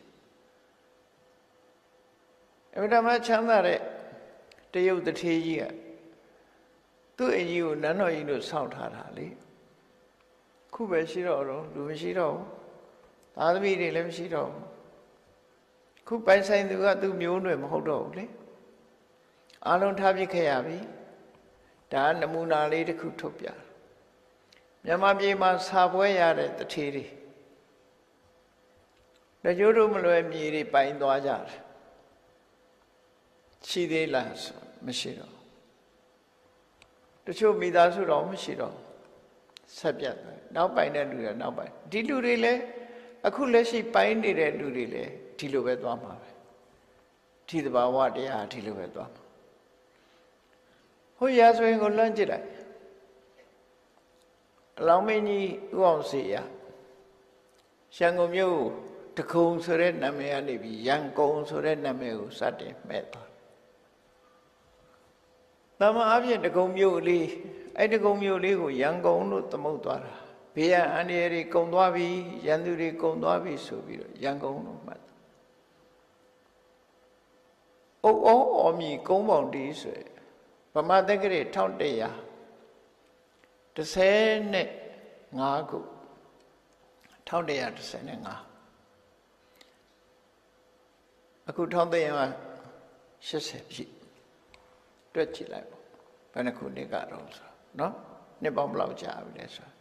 S1: အဲ့ဒါမှချမ်းသာတဲ့တရုတ်တထေးကြီးကသူ့အကြီးကိုနန်းတော်ကြီးလို့စောင့်ထားတာလေခုပဲရှိတော့တော့လူမရှိတော့ဘူးသာသမီတွေလည်းမရှိတော့ဘူးခုပိုင်ဆိုင်သူကသူ့မျိုးနွယ်မဟုတ်တော့ဘူးလေအားလုံးထားပြစ်ခဲ့ရပြီဒါနမူနာလေးတစ်ခုထုတ်ပြမြန်မာပြည်မှာစာပွဲရတဲ့တထေးတွေတကြိုးတို့မလွယ်မြေတွေပိုင်သွားကြတယ်ရှိသေးလားဆိုမရှိတော့တချို့မိသားစုတော်မရှိတော့ဆက်ပြတ်တယ်နောက်ပိုင်တဲ့လူတွေနောက်ပိုင်ဒီလူတွေလည်းအခုလက်ရှိပိုင်နေတဲ့လူတွေလည်းဒီလိုပဲသွားမှာပဲဒီသဘာဝတရားဒီလိုပဲသွားမှာဟိုရာဆိုရင်ကိုလွှမ်းကြည့်လိုက်အလောင်းမင်းကြီးဥအောင်စေရရန်ကုန်မြို့တကုံဆိုတဲ့နာမည်ကနေပြီးရန်ကုန်ဆိုတဲ့နာမည်ကိုစတင်မဲ့သွားတမန်အဖြစ်တကုံမြို့လေးအဲ့တကုံမြို့လေးကိုရန်ကုန်လို့သမုတ်သွားတာဘေးရန်အန္တရာယ်တွေကုံသွားပြီရန်သူတွေကုံသွားပြီဆိုပြီးတော့ရန်ကုန်လို့မှတ်အုပ်အောအော်မြီကုန်းပေါင်တီးဆိုဗမာတက္ကရာတစ်ထောင်တစ်ရာ၁၅ခုတစ်ထောင်တစ်ရာ၁၅အခုတစ်ထောင်တစ်ရာ၈၀ပြည့်တွက်ကြည့်လိုက်ပေါ့ဘယ်နှခုနှစ်ကတော့ဆိုနော်နှစ်ပေါင်းဘယ်လောက်ကြာပြီလဲဆို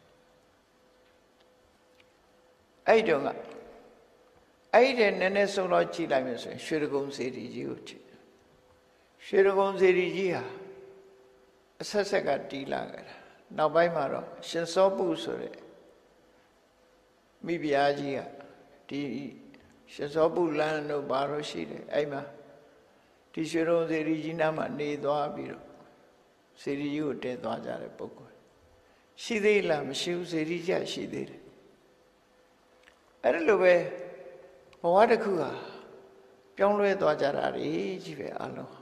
S1: အဲ့တုန်းကအဲ့ဒီနည်းနည်းဆုံးတော့ကြည့်လိုက်မယ်ဆိုရင်ရွှေတကုံစေတီကြီးကိုကြည့်ရွှေတကုံစေတီကြီးဟာအဆက်ဆက်ကတီးလာခဲ့တာနောက်ပိုင်းမှာတော့ရှင်စောပုဆိုတဲ့မိဖုရားကြီးကဒီရှင်စောပုလမ်းတို့ဘာလို့ရှိတယ်အဲ့မှာဒီရွှေတကုံစေတီကြီးနားမှာနေသွားပြီးတော့စေတီကြီးကိုတည်သွားကြတဲ့ပုဂ္ဂိုလ်ရှိသေးလားမရှိဘူးစေတီကြီးရှိသေးတယ်အဲ့လိုပဲဘဝတစ်ခုဟာပြောင်းလဲသွားကြတာကြီးပဲအလုံး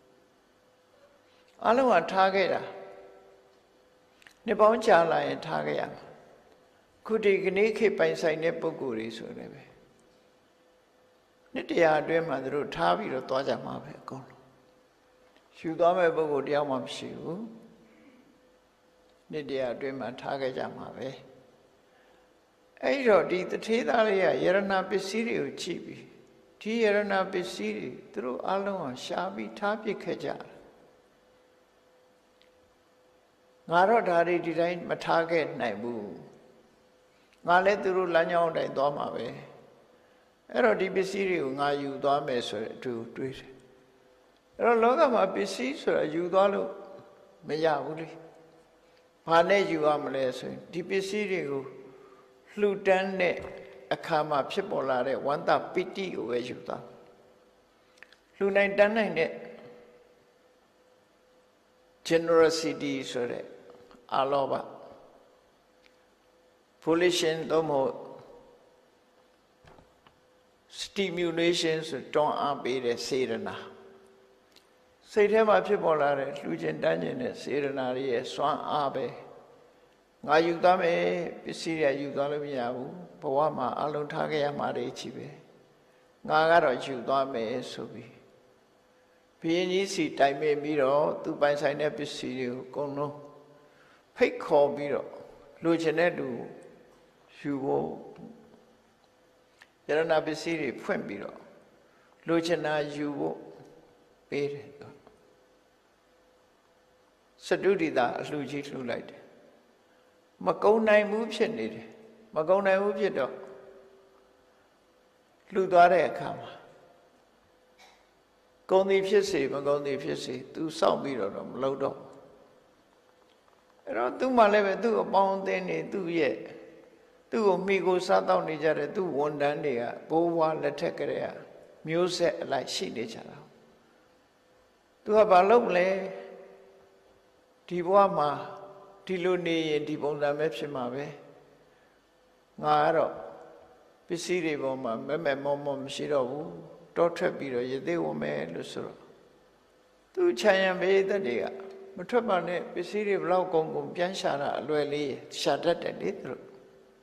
S1: အလုံးကထားခဲ့တာနှစ်ပေါင်းကြာလာရင်ထားခဲ့ရမှာခုဒီကနေ့ခေတ်ပိုင်ဆိုင်တဲ့ပုဂ္ဂိုလ်တွေဆိုလည်းပဲနှစ်တရာအတွင်းမှာသူတို့ထားပြီးတော့သွားကြမှာပဲအကုန်လုံးယူသွားမဲ့ပုဂ္ဂိုလ်တယောက်မှမရှိဘူးနှစ်တရာအတွင်းမှာထားခဲ့ကြမှာပဲအဲ့တော့ဒီတထေးသားလေးကယရဏပစ္စည်းတွေကိုကြည့်ပြီးဒီယရဏပစ္စည်းတွေသူတို့အလုံးကရှားပြီးထားပစ်ခဲ့ကြတယ်ငါတော့ဒါတွေဒီတိုင်းမထားခဲ့နိုင်ဘူးငါလည်းသူတို့လမ်းကြောင်းတိုင်းသွားမှာပဲအဲ့တော့ဒီပစ္စည်းတွေကိုငါယူသွားမယ်ဆိုတဲ့အတူတွေးတယ်အဲ့တော့လောကမှာပစ္စည်းဆိုတာယူသွားလို့မရဘူးလေဘာနဲ့ယူရမလဲဆိုရင်ဒီပစ္စည်းတွေကိုလှူဒန်းတဲ့အခါမှာဖြစ်ပေါ်လာတဲ့ဝန္တပိတိကိုပဲယူသွားလှူနိုင်တန်းနိုင်တဲ့ generosity ဆိုတဲ့အာလောဘ volition တော့မဟုတ် stimulation ဆိုတွန်းအားပေးတဲ့စေရနာစိတ်ထဲမှာဖြစ်ပေါ်လာတဲ့လှူခြင်းတန်းခြင်းတဲ့စေရနာရဲ့စွမ်းအားပဲငါယူသွားမယ်ပစ္စည်းရယူသွားလို့မရဘူးဘဝမှာအလုံးထားခဲ့ရမှာတွေချီပဲငါကတော့ယူသွားမယ်ဆိုပြီးဘုရင်ကြီးစီတိုင်ပင်ပြီးတော့သူပိုင်ဆိုင်တဲ့ပစ္စည်းတွေကိုအကုန်လုံးဖိတ်ခေါ်ပြီးတော့လူချင်တဲ့လူယူဖို့ယရဏပစ္စည်းတွေဖွင့်ပြီးတော့လူချင်တာယူဖို့ပေးတယ်စတုဒိတာအလှကြီးလှူလိုက်တယ်မကုံနိုင်ဘူးဖြစ်နေတယ်မကုံနိုင်ဘူးဖြစ်တော့လှူသွားတဲ့အခါမှာကုံသည်ဖြစ်စေမကုံသည်ဖြစ်စေသူစောင့်ပြီးတော့တော့မလုပ်တော့အဲ့တော့သူ့မှလည်းပဲသူ့အပေါင်းအသင်းတွေသူ့ရဲ့သူ့ကိုမိကိုစားတော့နေကြတဲ့သူ့ဝန်တန်းတွေကဘိုးဘွားလက်ထက်ကလေးကမျိုးဆက်အလိုက်ရှိနေကြတာသူကဘာလုပ်မလဲဒီဘဝမှာဒီလိုနေရင်ဒီပုံစံပဲဖြစ်မှာပဲငါကတော့ပစ္စည်းတွေပေါ်မှာမဲမဲမောမောမရှိတော့ဘူးတောထွက်ပြီးတော့ရသေးဝမယ်လို့ဆိုတော့သူခြံရံပရိသတ်တွေကမထွက်ပါနဲ့ပစ္စည်းတွေဘလောက်ကုန်ကုန်ပြန်ရှာတာအလွယ်လေးရှာတတ်တယ်လေသူတို့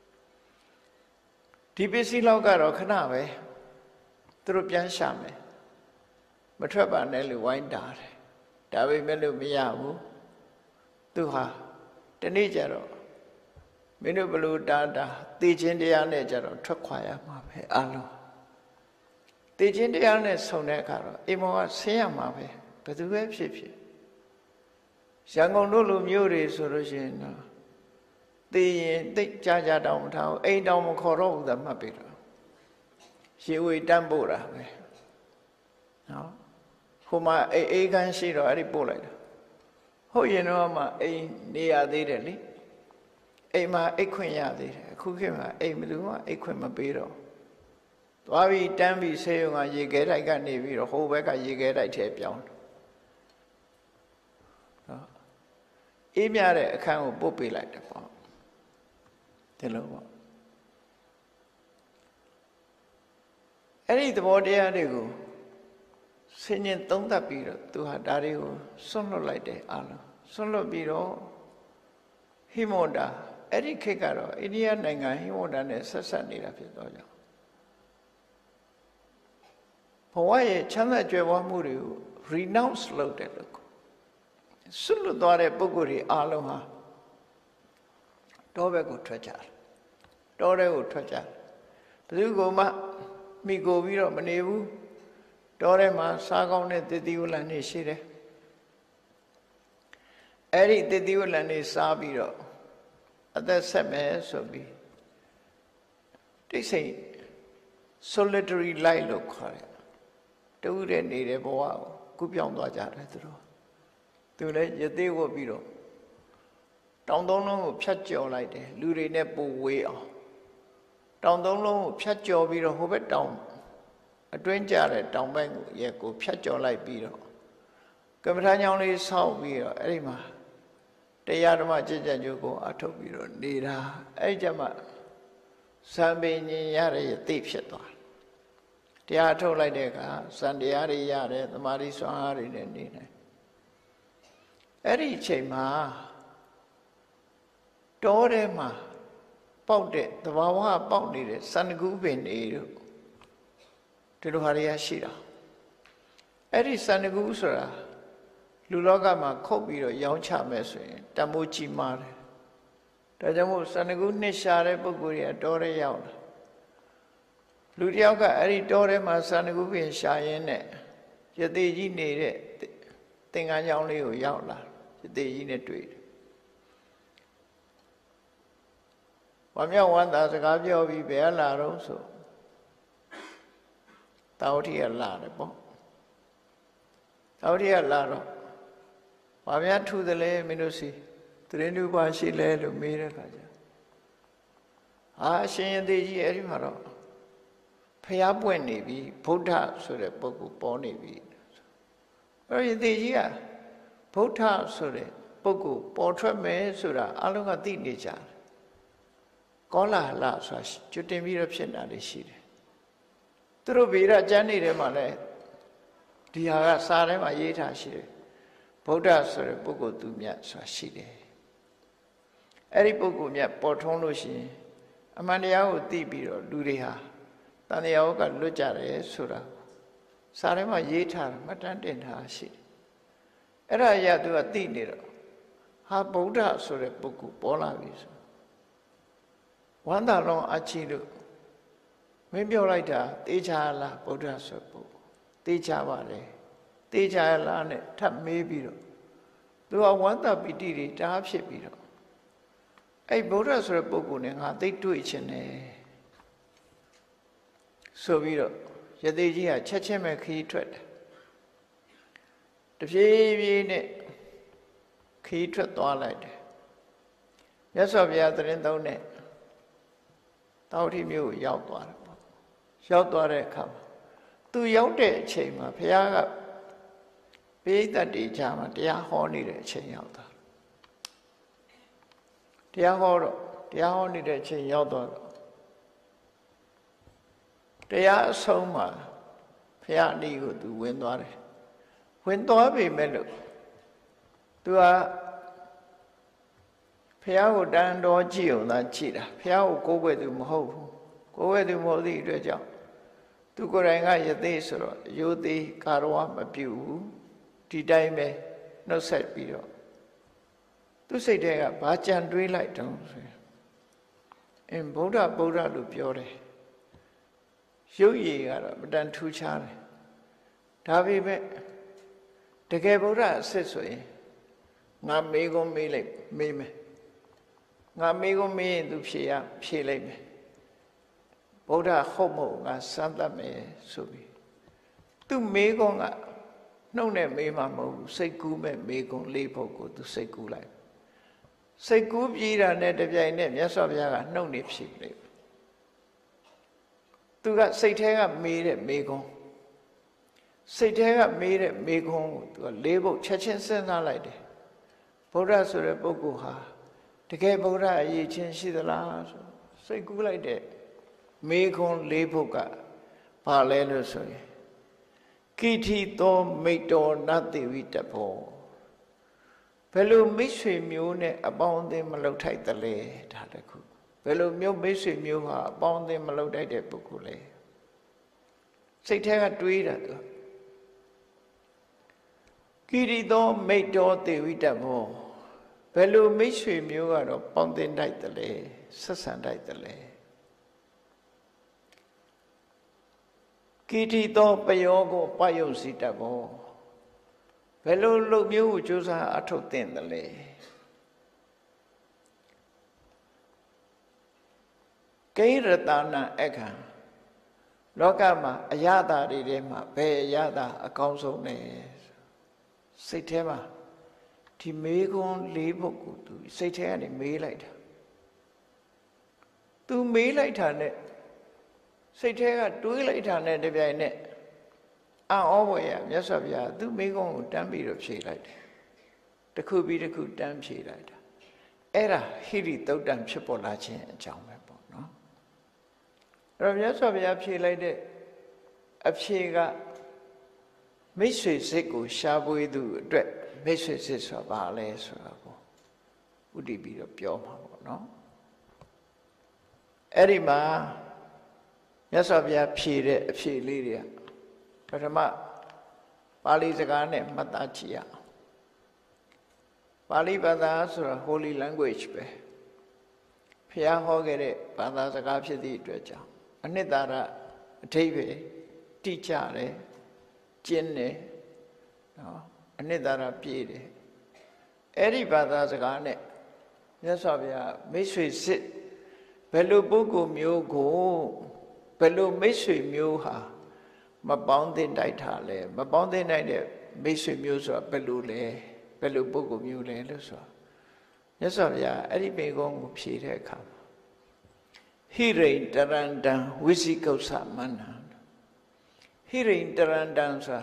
S1: ဒီပစ္စည်းလောက်ကတော့ခဏပဲသူတို့ပြန်ရှာမယ်မထွက်ပါနဲ့လို့ဝိုင်းတာတယ်ဒါပေမဲ့လို့မရဘူးသူဟာတနေ့ကျတော့မင်းတို့ဘလို့တာတာသိချင်းတရားနဲ့ကျတော့ထွက်ခွာရမှာပဲအလုံးသိချင်းတရားနဲ့ဆုံတဲ့အခါတော့အိမ်မောကဆင်းရမှာပဲဘယ်သူပဲဖြစ်ဖြစ်ရန်ကုန်တို့လိုမျိုးတွေဆိုလို့ရှိရင်တော့သိရင်သိကြကြတောင်မထားဘူးအိမ်တောင်မခေါ်တော့ဘူးသာမှတ်ပြီတော့ရေဝေတန်းပို့တာပဲနော်ဟိုမှာအိမ်အိမ်ခန်းရှိတော့အဲ့ဒီပို့လိုက်တာဟုတ်ရင်တော့မှအိမ်နေရသေးတယ်လေအိမ်မှာအိတ်ခွင့်ရသေးတယ်အခုခေတ်မှာအိမ်ဘယ်သူမှအိတ်ခွင့်မပေးတော့သွားပြီးတန်းပြီးဆေးရုံကရေခဲတိုက်ကနေပြီးတော့ဟိုဘက်ကရေခဲတိုက်ထဲပြောင်းနော်အေးမြတဲ့အခန်းကိုပို့ပေးလိုက်တယ်ပေါ့ဒီလိုပေါ့အဲ့ဒီသဘောတရားတွေကိုဆင်ញင်သုံးသပ်ပြီးတော့သူဟာဒါတွေကိုဆွန့်လွတ်လိုက်တယ်အားလုံးဆွန့်လွတ်ပြီးတော့ဟိမဝန္တာအဲ့ဒီခေတ်ကတော့အိန္ဒိယနိုင်ငံဟိမဝန္တာနဲ့ဆက်ဆက်နေတာဖြစ်တော့ကြောင့်ဘဝရဲ့ချမ်းသာကြွယ်ဝမှုတွေကို renounce လုပ်တယ်လို့ဆွတ်လွတ်သွားတဲ့ပုဂ္ဂိုလ်တွေအားလုံးဟာတောဘက်ကိုထွက်ကြတယ်တောထဲကိုထွက်ကြတယ်ဘယ်သူကမှမိကိုပြီးတော့မနေဘူးတောထဲမှာစားကောင်းတဲ့တတိဝလံနေရှိတယ်အဲ့ဒီတတိဝလံနေစားပြီးတော့အသက်ဆက်မယ်ဆိုပြီးတိတ်ဆိတ် solitary life လို့ခေါ်တယ်တူးတဲ့နေတဲ့ဘဝကိုကူးပြောင်းသွားကြတယ်သူတို့သူလည်းရသေးဝတ်ပြီးတော့တောင်သုံးလုံးကိုဖြတ်ကျော်လိုက်တယ်လူတွေနဲ့ပိုဝေးအောင်တောင်သုံးလုံးကိုဖြတ်ကျော်ပြီးတော့ဟိုဘက်တောင်အတွင်းကျတဲ့တောင်ဘက်ကိုရဲ့ကိုဖြတ်ကျော်လိုက်ပြီးတော့ကမ္မထာညောင်းလေးဆောက်ပြီးတော့အဲ့ဒီမှာတရားဓမ္မကြည်ကြံကြိုးကိုအထုတ်ပြီးတော့နေတာအဲ့ကြမှာစံပင်ញင်ရတဲ့သိဖြစ်သွားတရားထုတ်လိုက်တဲ့အခါစံတရားတွေရတယ်သမာဓိစွမ်းအားတွေနဲ့နေတယ်အဲ့ဒီအချိန်မှာတောထဲမှာပေါက်တဲ့သဘာဝပေါက်နေတဲ့စန္ဒကူးပင်တွေတို့ဒီလိုဟာတွေကရှိတာအဲ့ဒီစန္ဒကူးဆိုတာလူလောကမှာခုတ်ပြီးတော့ရောင်းချမယ်ဆိုရင်တမိုးကြီးမားတယ်ဒါကြောင့်မို့စန္ဒကူးနှစ်ရှာတဲ့ပုဂ္ဂိုလ်တွေကတောထဲရောက်လာလူတယောက်ကအဲ့ဒီတောထဲမှာစန္ဒကူးပင်ရှာရင်းနဲ့ရသေးကြီးနေတဲ့သင်္ကန်းကြောင်းလေးကိုရောက်လာရသေးကြီးနဲ့တွေ့တယ်ဝမ်းမြောက်ဝမ်းသာစကားပြောပြီးဘယ်လာတော့ဆိုတာဝတိကလာတယ်ပေါ့တာဝတိကလာတော့ဘာများထူတယ်လဲမင်းတို့စီတရင်တူပါရှိလဲလို့မေးတဲ့အခါကျအာရှင်ရသေးကြီးအဲ့ဒီမှာတော့ဖျားပွင့်နေပြီဗုဒ္ဓဆိုတဲ့ပုဂ္ဂိုလ်ပေါ်နေပြီအဲ့ဒီရသေးကြီးကဗုဒ္ဓဆိုတဲ့ပုဂ္ဂိုလ်ပေါ်ထွက်မယ်ဆိုတာအလုံးကသိနေကြတယ်ကောလာဟလဆိုတာကျွတ်တင်ပြီးတော့ဖြစ်တာလေးရှိတယ်သူတို့ဗေဒကျမ်းတွေထဲမှာလည်းဒီဟာကစာထဲမှာရေးထားရှိတယ်ဗုဒ္ဓဆိုတဲ့ပုဂ္ဂိုလ်သူမြတ်ဆိုတာရှိတယ်အဲ့ဒီပုဂ္ဂိုလ်မြတ်ပေါ်ထွန်းလို့ရှိရင်အမှန်တရားကိုသိပြီးတော့လူတွေဟာတန်တရားကလွတ်ကြတယ်ဆိုတာစာထဲမှာရေးထားမှတ်တမ်းတင်ထားရှိတယ်အဲ့ဒါအရာသူကသိနေတော့ဟာဗုဒ္ဓဆိုတဲ့ပုဂ္ဂိုလ်ပေါ်လာပြီဆိုဝန္တာလုံးအချီလို့မင်းပြောလိုက်တာတေချာလားဗုဒ္ဓဆိုပုဂ္ဂိုလ်တေချာပါလေတေချာလားနဲ့ထပ်မေးပြီးတော့သူကဝန္တာပိတိတွေတားဖြစ်ပြီးတော့အဲ့ဗုဒ္ဓဆိုတဲ့ပုဂ္ဂိုလ်နဲ့ငါသိတွေ့ချင်တယ်ဆိုပြီးတော့ယသိကြီးကချက်ချင်းပဲခီးထွက်တယ်တဖြည်းဖြည်းနဲ့ခီးထွက်သွားလိုက်တယ်မြတ်စွာဘုရားသရင်သုံးတဲ့တောတိမျိုးကိုရောက်သွားတယ်ပေါ့ရောက်သွားတဲ့အခါမှာသူရောက်တဲ့အချိန်မှာဘုရားကပိဋကတ်တေချာမှာတရားဟောနေတဲ့အချိန်ရောက်သွားတရားဟောတော့တရားဟောနေတဲ့အချိန်ရောက်သွားတော့တရားအဆုံးမှာဖရာအနီးကိုသူဝင်သွားတယ်ဝင်သွားပြီမဲ့လို့သူကဖရာကိုတန်တော်ကြည့်အောင်သာကြည့်တာဖရာကိုကိုးကွယ်သူမဟုတ်ဘူးကိုးကွယ်သူမဟုတ်သည့်အတွက်ကြောင့်သူကိုယ်တိုင်ကယသိဆိုတော့ယိုသိကာရဝမပြုဘူးဒီတိုင်းပဲနှုတ်ဆက်ပြီးတော့သူစိတ်ထဲကဘာကြံတွေးလိုက်တုံးဆိုရင်အင်းဗုဒ္ဓဗုဒ္ဓလို့ပြောတယ်ရုပ်ရည်ကတော့မတန်ထူးခြားတယ်ဒါပေမဲ့တကယ်ဗုဒ္ဓအစစ်ဆိုရင်ငါမေးခွန်းမေးလိုက်မေးမယ်ငါမေးခွန်းမေးရင်သူဖြေရဖြေလိုက်မယ်ဗုဒ္ဓဟုတ်မဟုတ်ငါစမ်းသပ်မယ်ဆိုပြီးသူမေးခွန်းကနှုတ်နဲ့မေးမှမဟုတ်ဘူးစိတ်ကူးမဲ့မေးခွန်းလေးဖို့ကိုသူစိတ်ကူးလိုက်စိတ်ကူးပြေးတာနဲ့တပြိုင်နက်မြတ်စွာဘုရားကနှုတ်နေဖြေလိုက်သူကစိတ်ထဲကမေးတဲ့မေးခွန်းစိတ်ထဲကမေးတဲ့မေးခွန်းကိုသူကလေးဖို့ချက်ချင်းစဉ်းစားလိုက်တယ်ဗုဒ္ဓဆိုတဲ့ပုဂ္ဂိုလ်ဟာတကယ်ဗုဒ္ဓအရေးချင်းရှိသလားဆိုစိတ်ကူးလိုက်တဲ့မေခွန်းလေးဖို့ကဘာလဲလို့ဆိုရင်ကိဋ္ဌိသောမိတ္တောနတိဝိတဘောဘယ်လိုမိတ်ဆွေမျိုးနဲ့အပေါင်းအသင်းမလုပ်ထိုက်သလဲဒါတခုဘယ်လိုမျိုးမိတ်ဆွေမျိုးဟာအပေါင်းအသင်းမလုပ်ထိုက်တဲ့ပုဂ္ဂိုလ်လဲစိတ်ထဲကတွေးတာသူကိရိသောမိတ္တောတေဝိတဘောဘယ်လိုမိတ်ဆွေမျိုးကတော့ပေါင်းတင်တိုက်တယ်လဲဆက်ဆံတိုက်တယ်လဲကိရိသောပယောကိုပယုတ်စီတဘောဘယ်လိုလူမျိုးကိုကြိုးစားအထုတ်တင်တယ်လဲကိရတနာအခါလောကမှာအရသာတွေထဲမှာဘယ်အရသာအကောင်းဆုံးလဲစိတ်ထဲမှာဒီမေးခွန်းလေးဖို့ကိုသူစိတ်ထဲကနေမေးလိုက်တာသူမေးလိုက်တာနဲ့စိတ်ထဲကတွေးလိုက်တာနဲ့တပြိုင်နက်အံ့ဩဖွယ်ရမြတ်စွာဘုရားသူမေးခွန်းကိုတန်းပြီးတော့ဖြေလိုက်တယ်တစ်ခုပြီးတစ်ခုတန်းဖြေလိုက်တာအဲ့ဒါဟိရိသုတ်တံဖြစ်ပေါ်လာခြင်းအကြောင်းပဲပေါ့နော်အဲ့တော့မြတ်စွာဘုရားဖြေလိုက်တဲ့အဖြေကမိတ်ဆွေစိတ်ကိုရှားပွေသူအတွက်မိတ်ဆွေစိတ်ဆိုတာဘာလဲဆိုတာကိုဥတည်ပြီးတော့ပြောမှာပေါ့နော်အဲ့ဒီမှာမြတ်စွာဘုရားဖြေတဲ့အဖြေလေးတွေကပထမပါဠိစကားနဲ့မှတ်သားကြည့်ရအောင်ပါဠိဘာသာဆိုတာ holy language ပဲဘုရားဟောခဲ့တဲ့ဘာသာစကားဖြစ်သည့်အတွက်ကြောင့်အနှစ်သာရအဓိပ္ပာယ်တိကျတယ်ကျင်းတယ်နော်အနှစ်သာရပြည့်တယ်အဲ့ဒီဘာသာစကားနဲ့မြတ်စွာဘုရားမိတ်ဆွေစစ်ဘယ်လိုပုဂ္ဂိုလ်မျိုးကိုဘယ်လိုမိတ်ဆွေမျိုးဟာမပေါင်းသင့်တိုက်ထားလဲမပေါင်းသင့်တိုက်တဲ့မိတ်ဆွေမျိုးဆိုတာဘယ်လိုလဲဘယ်လိုပုဂ္ဂိုလ်မျိုးလဲလို့ဆိုတာမြတ်စွာဘုရားအဲ့ဒီမိဂုံးကိုဖြေတဲ့အခါမှာဟိရိတရန္တံဝိသိကုဿမန္နံဟိရိတရန္တံဆိုတာ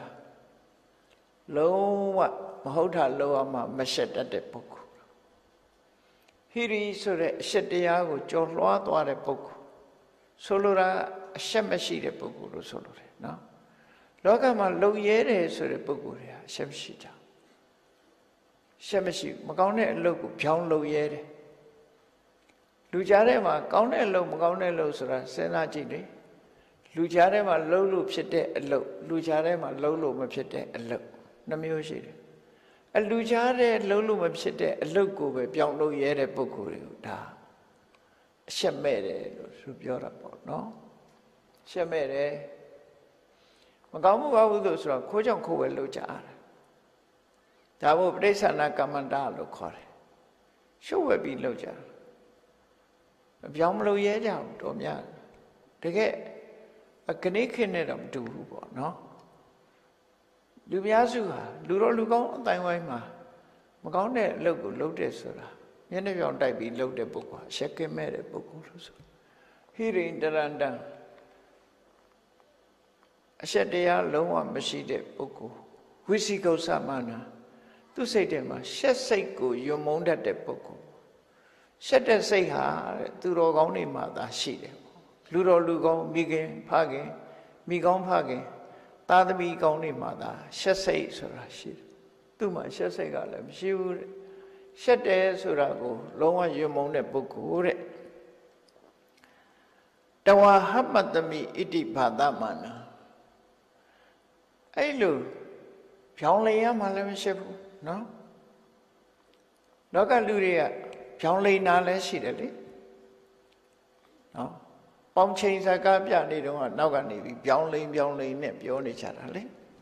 S1: လုံးဝမဟုတ်တာလုံးဝမှမရှက်တတ်တဲ့ပုဂ္ဂိုလ်ဟိရိဆိုတဲ့အရှက်တရားကိုကြော်လွှားသွားတဲ့ပုဂ္ဂိုလ်ဆိုလိုတာအရှက်မရှိတဲ့ပုဂ္ဂိုလ်လို့ဆိုလိုတယ်နော်လောကမှာလုံရဲတယ်ဆိုတဲ့ပုဂ္ဂိုလ်တွေဟာအရှက်မရှိကြရှက်မရှိမကောင်းတဲ့အလုပ်ကိုဖြောင်းလုံရဲတယ်လူကြားထဲမှာကောင်းတဲ့အလုပ်မကောင်းတဲ့အလုပ်ဆိုတာစဉ်းစားကြည့်လေလူကြားထဲမှာလှုပ်လို့ဖြစ်တဲ့အလုပ်လူကြားထဲမှာလှုပ်လို့မဖြစ်တဲ့အလုပ်နှမျိုးရှိတယ်အလူကြားထဲလှုပ်လို့မဖြစ်တဲ့အလုပ်ကိုပဲပြောင်းလို့ရဲတဲ့ပုဂ္ဂိုလ်တွေကိုဒါအရှက်မဲ့တယ်လို့သူပြောတာပေါ့နော်ရှက်မဲ့တယ်မကောင်းမှုပါဘူးလို့ဆိုတော့ခိုးကြောင်ခိုးဝဲလှုပ်ကြတာဒါမို့ပဋိစ္ဆာနာကမ္မန္တလို့ခေါ်တယ်ရှုပ်ဝဲပြီးလှုပ်ကြတာပြောင်းမလို့ရဲကြဘူးတော်များတကယ်အကနိခေနဲ့တော့မတူဘူးပေါ့နော်လူများစုဟာလူတော်လူကောင်းအတိုင်းဝိုင်းမှာမကောင်းတဲ့အလုပ်ကိုလုပ်တယ်ဆိုတာမျက်နှာပြောင်တိုက်ပြီးလုပ်တဲ့ပုဂ္ဂိုလ်ဟာရှက်ကင်းမဲ့တဲ့ပုဂ္ဂိုလ်လို့ဆိုဟိရိတရန္တံအရှက်တရားလုံးဝမရှိတဲ့ပုဂ္ဂိုလ်ဝိသိကုဿမန္နသူစိတ်ထဲမှာရှက်စိတ်ကိုယွံမုန်းတတ်တဲ့ပုဂ္ဂိုလ်ရှက်တဲ့စိတ်ဟာတဲ့သူတော်ကောင်းတွေမှာသာရှိတယ်လူတော်လူကောင်းမိခင်ဖခင်မိကောင်းဖခင်သာသမီကောင်းနေမှာသာရှက်စိတ်ဆိုတာရှိတယ်သူ့မှာရှက်စိတ်ကလည်းမရှိဘူးတဲ့ရှက်တယ်ဆိုတာကိုလုံးဝယုံမုံတဲ့ပုဂ္ဂိုလ်တဲ့တဝါဟမတမိဣတိဘာသမနာအဲ့လိုဖြောင်းလိန်ရမှလည်းမရှိဘူးနော်လောကလူတွေကဖြောင်းလိန်နာလည်းရှိတယ်လေနော်ပေါင်းချိန်စကားပြနေတော့နောက်ကနေပြီးဖြောင်းလိန်ဖြောင်းလိန်နဲ့ပြောနေကြတာလေ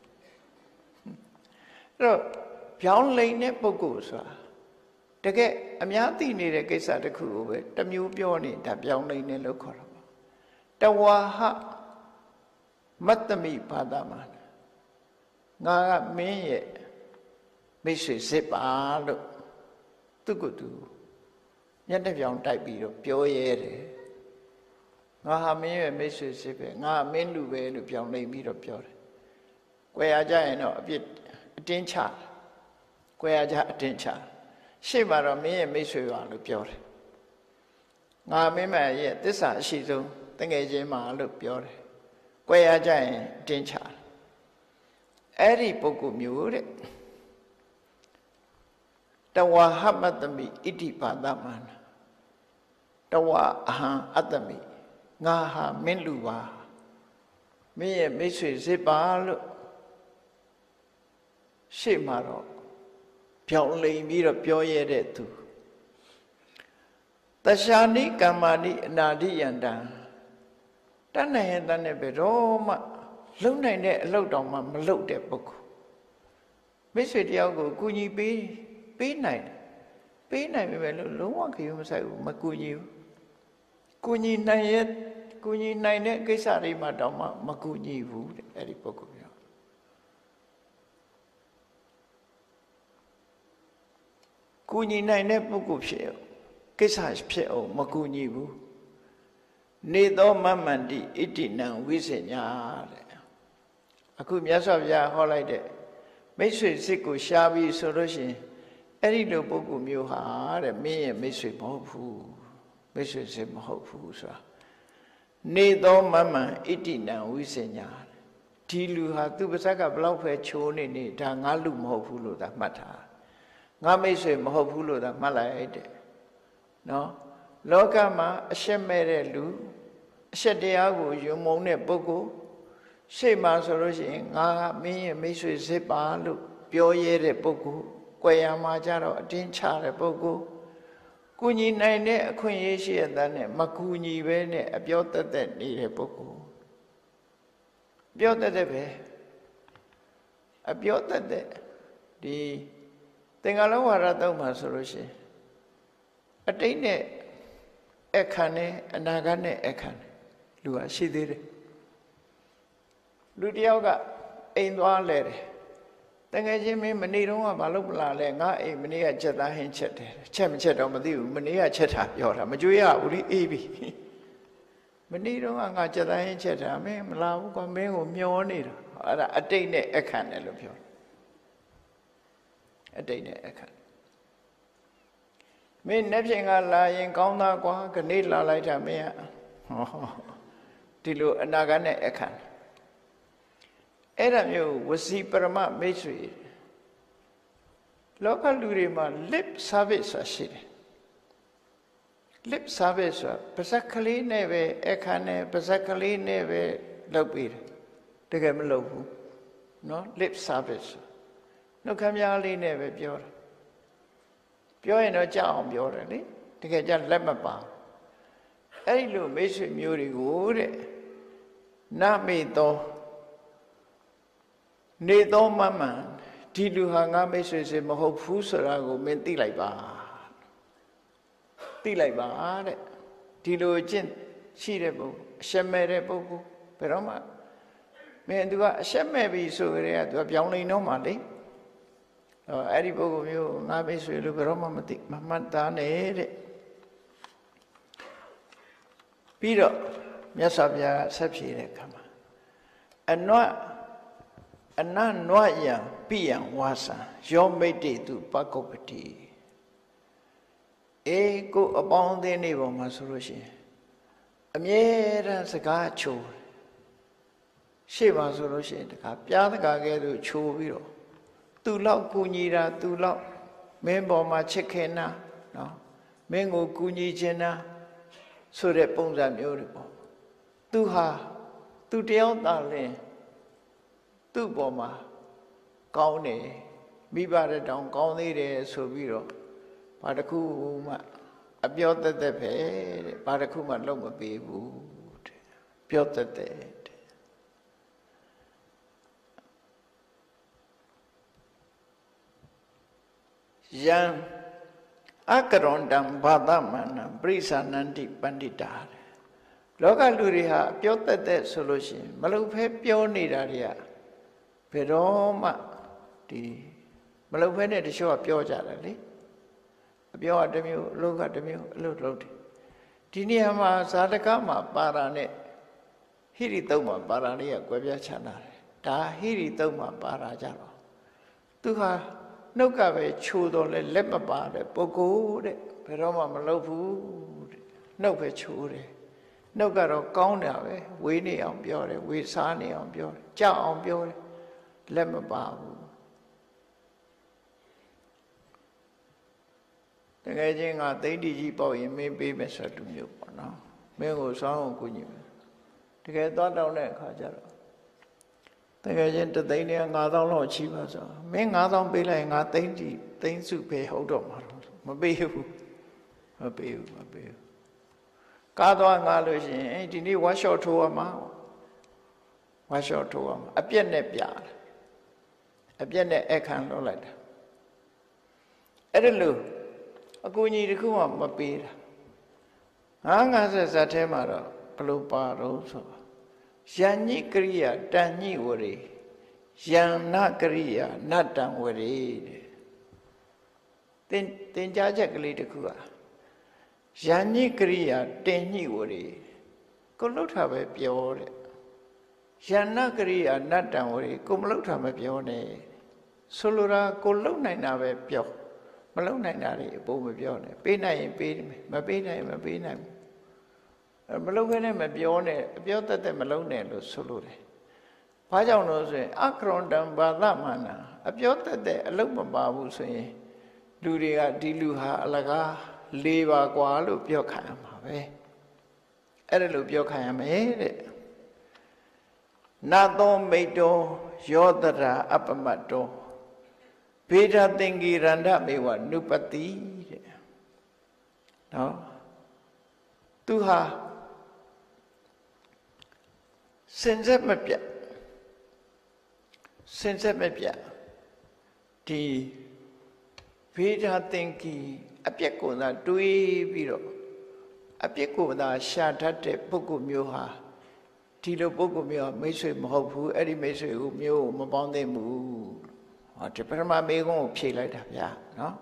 S1: အဲ့တော့ဖြောင်းလိန်တဲ့ပုဂ္ဂိုလ်ဆိုတာတကယ်အများသိနေတဲ့ကိစ္စတစ်ခုကိုပဲတစ်မျိုးပြောနေတာဖြောင်းလိန်နဲ့လို့ခေါ်တာပါတဝါဟမတ္တမိဘာသမနာငါကမင်းရဲ့မိတ်ဆွေစစ်ပါလို့သူကသူမျက်နှာပြောင်တိုက်ပြီးတော့ပြောရဲတယ်ငါဟာမင်းရဲ့မိတ်ဆွေစစ်ပဲငါမင်းလူပဲလို့ပြောင်းနေပြီးတော့ပြောတယ်။ကွယ်ရကြရင်တော့အပြစ်အတင်းချကွယ်ရကြအတင်းချရှေ့မှာတော့မင်းရဲ့မိတ်ဆွေပါလို့ပြောတယ်။ငါမင်းမရဲ့သစ္စာအရှိဆုံးတငယ်ချင်းပါလို့ပြောတယ်။ကွယ်ရကြရင်အတင်းချအဲ့ဒီပုဂ္ဂိုလ်မျိုးတဲ့တဝါဟမတမိဣတိဘာသမနာတဝါအဟံအတ္တမိငါဟာမင်းလူပါမင်းရဲ့မိတ်ဆွေစစ်ပါလို့ရှေ့မှာတော့ပြောင်းလိန်ပြီးတော့ပြောရတဲ့သူတရှာနိကမ္မာနိအနာတိယန္တံတဏ္ဍယတနဲ့ပဲတော့မှလုံနိုင်တဲ့အလုပ်တောင်မှမလုပ်တဲ့ပုဂ္ဂိုလ်မိတ်ဆွေတယောက်ကိုကူညီပေးပေးနိုင်ပေးနိုင်ပေမဲ့လို့လုံးဝခရီးမဆိုင်ဘူးမကူညီဘူးကူညီနိုင်ရဲ့ကူညီနိုင်တဲ့ကိစ္စတွေမှာတောင်မှမကူညီဘူးတဲ့အဲ့ဒီပုဂ္ဂိုလ်မျိုးကူညီနိုင်တဲ့ပုဂ္ဂိုလ်ဖြစ်ကိစ္စဖြစ်အောင်မကူညီဘူးနေသောမမန္တိဣတိနံဝိစညာတဲ့အခုမြတ်စွာဘုရားဟောလိုက်တဲ့မိတ်ဆွေစစ်ကိုရှားပြီးဆိုလို့ရှိရင်အဲ့ဒီလိုပုဂ္ဂိုလ်မျိုးဟာတဲ့မင်းရဲ့မိတ်ဆွေမဟုတ်ဘူးမိတ်ဆွေစစ်မဟုတ်ဘူးဆိုတာနေသောမမန်ဣတိနံဝိစညာဒီလူဟာသူပါဇက်ကဘလောက်ပဲချိုးနေနေဒါငါလူမဟုတ်ဘူးလို့သာမှတ်ထားငါမိတ်ဆွေမဟုတ်ဘူးလို့သာမှတ်လိုက်တဲ့နော်လောကမှာအရှက်မဲ့တဲ့လူအရှက်တရားကိုယုံမုံတဲ့ပုဂ္ဂိုလ်ရှေ့မှာဆိုလို့ရှိရင်ငါကမင်းရဲ့မိတ်ဆွေစစ်ပါလို့ပြောရဲတဲ့ပုဂ္ဂိုလ်ကွယ်ရမှာကြတော့အတင်းချတဲ့ပုဂ္ဂိုလ်ကူညီနိုင်တဲ့အခွင့်အရေးရှိတဲ့နဲ့မကူညီပဲနဲ့အပြောတတ်တဲ့နေတဲ့ပုဂ္ဂိုလ်ပြောတတ်တဲ့ပဲအပြောတတ်တဲ့ဒီသင်္ကာလုံးဝါဒသုံးမှာဆိုလို့ရှိရင်အတိတ်နဲ့အခါနဲ့အနာဂတ်နဲ့အခါနဲ့လူဟာရှိသေးတယ်လူတယောက်ကအိမ်သွားလဲတယ်တကယ်ချင်းမင်းမနေ့တုန်းကမလုပ်မလားလဲငါအိမ်မနေ့ကချက်သားဟင်းချက်တယ်ချက်မချက်တော့မသိဘူးမနေ့ကချက်တာပြောတာမကြွေးရဘူးလေအေးပြီမနေ့တုန်းကငါချက်သားဟင်းချက်တာမင်းမလာဘူးကွာမင်းကိုမျောနေတာအဲ့ဒါအတိတ်နဲ့အခါနဲ့လို့ပြောအတိတ်နဲ့အခါမင်းနေ့ဖြင့်ကလာရင်ကောင်းသားကွာခဏိလာလိုက်တာမင်းကဟောဒီလိုအနာဂတ်နဲ့အခါအဲ့ဒါမျိုးဝစီပရမမိတ်ဆွေလောကလူတွေမှာ lip service ဆိုတာရှိတယ် lip service ဆိုတာပါဇက်ကလေးနဲ့ပဲအခါနဲ့ပါဇက်ကလေးနဲ့ပဲလုပ်ပြီးတယ်တကယ်မလုပ်ဘူးเนาะ lip service နှုတ်ခမ်းများလေးနဲ့ပဲပြောတာပြောရင်တော့ကြောက်အောင်ပြောတယ်လေတကယ်ကြလက်မပါအဲ့ဒီလိုမိတ်ဆွေမျိုးတွေကိုတဲ့နမေသောနေသောမမန်ဒီလူဟာငါမိတ်ဆွေစေမဟုတ်ဘူးဆိုတာကိုမင်းသိလိုက်ပါသိလိုက်ပါတဲ့ဒီလိုအကျင့်ရှိတဲ့ပုဂ္ဂိုလ်အရှက်မဲ့တဲ့ပုဂ္ဂိုလ်ဘယ်တော့မှမင်းသူကအရှက်မဲ့ပြီဆိုကြတဲ့ကသူကပြောင်းလိန်တော့မှလေအော်အဲ့ဒီပုဂ္ဂိုလ်မျိုးငါမိတ်ဆွေလို့ဘယ်တော့မှမသိမမှတ်သားနဲ့တဲ့ပြီးတော့မြတ်စွာဘုရားဆက်ဖြေတဲ့အခါမှာအနွတ်အနနွယံပိယံဝါစံယောမိတ်တေတုပကုပ္ပတိအေကိုအပေါင်းအသင်းတွေပေါ်မှာဆိုလို့ရှိရင်အမြဲတမ်းစကားချိုရှေ့မှာဆိုလို့ရှိရင်တခါပြားတကာကဲလို့ချိုးပြီးတော့သူ့လောက်ကူညီတာသူ့လောက်မင်းပေါ်မှာချစ်ခင်တာနော်မင်းကိုကူညီခြင်းတာဆိုတဲ့ပုံစံမျိုးတွေပေါ့သူဟာသူတယောက်သာလင်သူ့ပေါ်မှာကောင်းတယ်မိဘတဲ့တောင်ကောင်းသေးတယ်ဆိုပြီးတော့ဘာတစ်ခုမှအပြောတတ်တဲ့ပဲတဲ့ဘာတစ်ခုမှလုံးမပေးဘူးတဲ့ပြောတတ်တဲ့ယံအကရွန်တံဘာသမဏံပရိသနန္တိပန္တိတာလောကလူတွေဟာပြောတတ်တဲ့ဆိုလို့ရှိရင်မလုပ်ဖဲပြောနေတာတွေကဘယ်တော့မှဒီမလုပ်ဖဲနဲ့တချို့ကပြောကြတယ်လေအပြောကတစ်မျိုးအလုပ်ကတစ်မျိုးအလုပ်လုပ်တယ်ဒီနေရာမှာဇာတကမှာပါရာနဲ့ဟိရိတုံးမှာပါရာလေးကကွဲပြားခြားနာတယ်ဒါဟိရိတုံးမှာပါရာကြတော့သူဟာနှုတ်ကပဲချိုးတော့လဲလက်မပါတဲ့ပုဂ္ဂိုလ်တဲ့ဘယ်တော့မှမလုပ်ဘူးတဲ့နှုတ်ပဲချိုးတယ်နှုတ်ကတော့ကောင်းတာပဲဝေးနေအောင်ပြောတယ်ဝေးစားနေအောင်ပြောတယ်ကြောက်အောင်ပြောတယ်လက်မပါဘူးတကယ်ချင်းကသိတိကြီးပေါ့ရင်မင်းပေးမယ်ဆိုတူမျိုးပေါ့နော်မင်းကိုစောင်းအောင်ကူညီမယ်တကယ်သွားတောင်းတဲ့အခါကျတော့တကယ်ချင်းတသိန်းနဲ့ငါးသောင်းလောက်ချီးပါဆိုမင်းငါးသောင်းပေးလိုက်ငါသိန်းတီသိန်းစုပဲဟုတ်တော့မှာမပေးဘူးမပေးဘူးမပေးဘူးကားသွားငါလို့ရှိရင်ဒီနေ့ဝါရှော့ထိုးရမှာဝါရှော့ထိုးရမှာအပြက်နဲ့ပြတယ်အပြက်နဲ့အခန်းလုပ်လိုက်တာအဲ့ဒါလို့အကူကြီးတစ်ခုမှမပေးတာငါးငါးဆက်ဆက်ထဲမှာတော့ဘလို့ပါတော့ဆိုယံညိကရိယာတန်ညိဝရေယံနကရိယာနတ္တံဝရေတဲ့သင်သင်ကြားချက်ကလေးတစ်ခုอ่ะယံညိကရိယာတင်ညိဝရေကိုလှုပ်တာပဲပြောတဲ့ယံနကရိယာနတ္တံဝရေကိုမလှုပ်တာမပြောနဲ့ဆိုလိုတာကိုလှုပ်နိုင်တာပဲပြောမလှုပ်နိုင်တာတွေအပေါ်မပြောနဲ့ပေးနိုင်ရင်ပေးမယ်မပေးနိုင်ရင်မပေးနိုင်ဘူးမလုပ်ခဲနဲ့မပြောနဲ့အပြောတတ်တဲ့မလုပ်နဲ့လို့ဆိုလိုတယ်။ဘာကြောင့်လို့ဆိုရင်အကရွန်တံဘာသမဏအပြောတတ်တဲ့အလုပ်မပါဘူးဆိုရင်လူတွေကဒီလူဟာအလကားလေးပါกว่าလို့ပြောခံရမှာပဲ။အဲ့ဒါလို့ပြောခံရမယ်တဲ့။နသောမိတ်တောယောတရာအပမတ်တောဘေဒသင်္ကိရန္ဒမေဝနုပတိတဲ့။နော်သူဟာစင်စက်မပြတ်စင်စက်မပြတ်ဒီဘေဒသင်္ကိအပြက်ကိုသာတွေးပြီးတော့အပြက်ကိုသာရှာတတ်တဲ့ပုဂ္ဂိုလ်မျိုးဟာဒီလိုပုဂ္ဂိုလ်မျိုးမိတ်ဆွေမဟုတ်ဘူးအဲ့ဒီမိတ်ဆွေကိုမျိုးမပေါင်းသင့်ဘူးဟောဒီပထမမေကုန်းကိုဖြေလိုက်တာဗျာနော်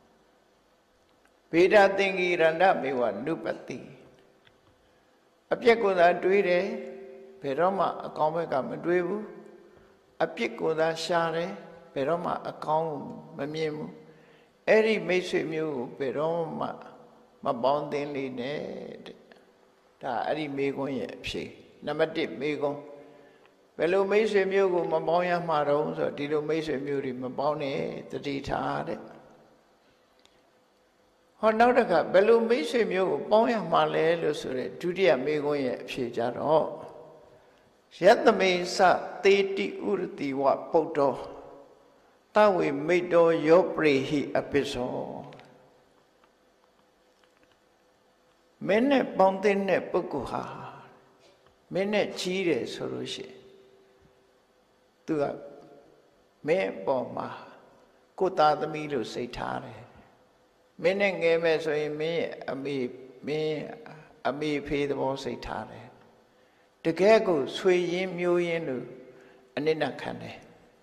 S1: ဘေဒသင်္ကိရန္ဒမေဝနုပတိအပြက်ကိုသာတွေးတယ်ဘယ်တော့မှအကောင်းဘက်ကမတွေးဘူးအပြစ်ကိုသာရှာတယ်ဘယ်တော့မှအကောင်းမမြင်ဘူးအဲ့ဒီမိတ်ဆွေမျိုးကိုဘယ်တော့မှမပေါင်းသင်းလေးနဲ့တဲ့ဒါအဲ့ဒီမေကွန်းရဲ့အဖြေနံပါတ်တစ်မေကွန်းဘယ်လိုမိတ်ဆွေမျိုးကိုမပေါင်းရမှာတော့ဆိုတော့ဒီလိုမိတ်ဆွေမျိုးတွေမပေါင်းနဲ့တတိထားတဲ့ဟောနောက်တစ်ခါဘယ်လိုမိတ်ဆွေမျိုးကိုပေါင်းရမှာလဲလို့ဆိုတဲ့ဒုတိယမေကွန်းရဲ့အဖြေကြတော့ယတမေသသေတိဥရတိဝပုတ္တောတဝေမိတ္တောယောပရိဟိအပိသောမင်းနဲ့ပေါင်းတဲ့တဲ့ပုဂ္ဂိုလ်ဟာမင်းနဲ့ကြီးတယ်ဆိုလို့ရှိရင်သူကမင်းအပေါ်မှာကိုယ်သားသမီးလို့စိတ်ထားတယ်မင်းနဲ့ငယ်မဲ့ဆိုရင်မင်းရဲ့အမေမင်းအမေဖေးသဘောစိတ်ထားတယ်တကယ်ကိုဆွေရင်းမျိုးရင်းလို့အနစ်နာခံတယ်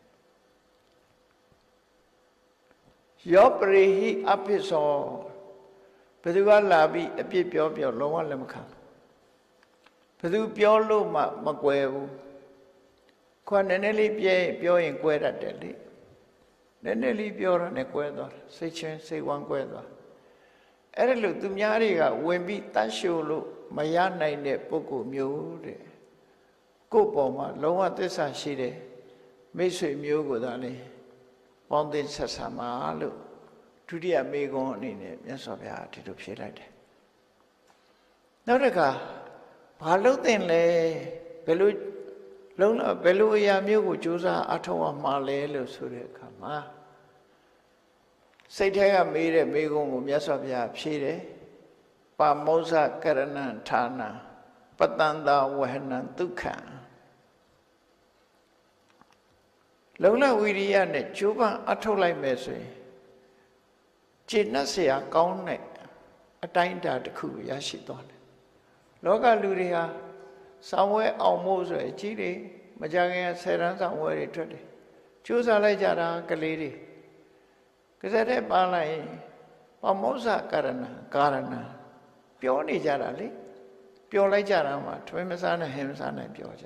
S1: ယောပရိဟိအပိသောဘယ်သူကလာပြီးအပြစ်ပြောပြောလုံးဝလက်မခံဘယ်သူပြောလို့မှမကွယ်ဘူးခွာနည်းနည်းလေးပြဲပြောရင်ကွဲတတ်တယ်လေနည်းနည်းလေးပြောတာနဲ့ကွဲသွားတယ်စိတ်ချင်းစိတ်ဝမ်းကွဲသွားအဲ့ဒါလို့သူများတွေကဝင်ပြီးတတ်ရှို့လို့မရနိုင်တဲ့ပုဂ္ဂိုလ်မျိုးတဲ့ကိုယ့်ပေါ်မှာလုံးဝသစ္စာရှိတယ်မိတ်ဆွေမျိုးကိုသာလေပေါင်းသင်းဆက်ဆံပါလို့ဒုတိယမေခွန်းအနေနဲ့မြတ်စွာဘုရားဒီလိုဖြေလိုက်တယ်နောက်တစ်ခါဘာလို့သင်လဲဘယ်လိုလုံးဘယ်လိုအရာမျိုးကိုကြိုးစားအထောက်အမှားလဲလို့ဆိုတဲ့အခါမှာစိတ်ထဲကမေးတဲ့မေးခွန်းကိုမြတ်စွာဘုရားဖြေတယ်ပါမောဇကရဏံဌာနပတန္တဝဟနံဒုက္ခံလုံလဝိရိယနဲ့ကြိုးပမ်းအထောက်လိုက်မယ်ဆိုရင်ကျင့်နှက်เสียကောင်းတဲ့အတိုင်းအတာတစ်ခုရရှိသွားတယ်လောကလူတွေဟာဆောင်းဝဲအောင်မို့ဆိုရင်ကြီးတွေမကြခင်ဆယ်တန်းဆောင်းဝဲတွေထွက်တယ်ကြိုးစားလိုက်ကြတာကလေးတွေကစားတဲ့ပန်းလိုက်ပမောဇကရဏကာရဏပြောနေကြတာလေပြောလိုက်ကြတာမှထွေးမစားနဲ့ဟင်းမစားနဲ့ပြောကြ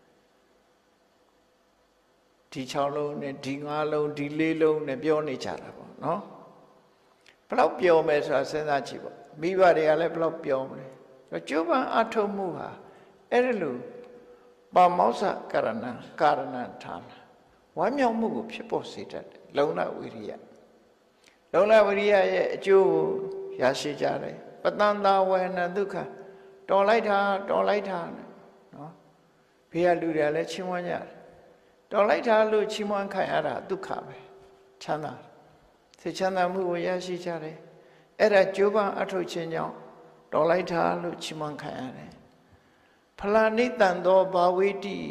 S1: ဒီ၆လုံးနဲ့ဒီ၅လုံးဒီ၄လုံးနဲ့ပြောနေကြတာပေါ့နော်ဘလောက်ပြောမယ်ဆိုတာစဉ်းစားကြည့်ပေါ့မိဘတွေကလည်းဘလောက်ပြောမလဲကျိုးပန်းအထုံးမှုဟာအဲ့ဒါလို့ပါမောဇကရဏကာရဏထားလာဝမ်းမြောက်မှုကိုဖြစ်ပေါ်စေတတ်တယ်လုံလဝိရိယလုံလဝိရိယရဲ့အကျိုးကိုရရှိကြတယ်ပတန္တဝဟနဒုက္ခတော်လိုက်တာတော်လိုက်တာနော်ဘေးကလူတွေလည်းချီးမွမ်းကြတယ်တော်လိုက်တာလို့ချီးမွမ်းခံရတာဒုက္ခပဲချမ်းသာစိတ်ချမ်းသာမှုကိုရရှိကြတယ်အဲ့ဒါကြိုးပမ်းအထောက်ခြင်းကြောင့်တော်လိုက်တာလို့ချီးမွမ်းခံရတယ်ဖလာနိတန်သောဘာဝိတိ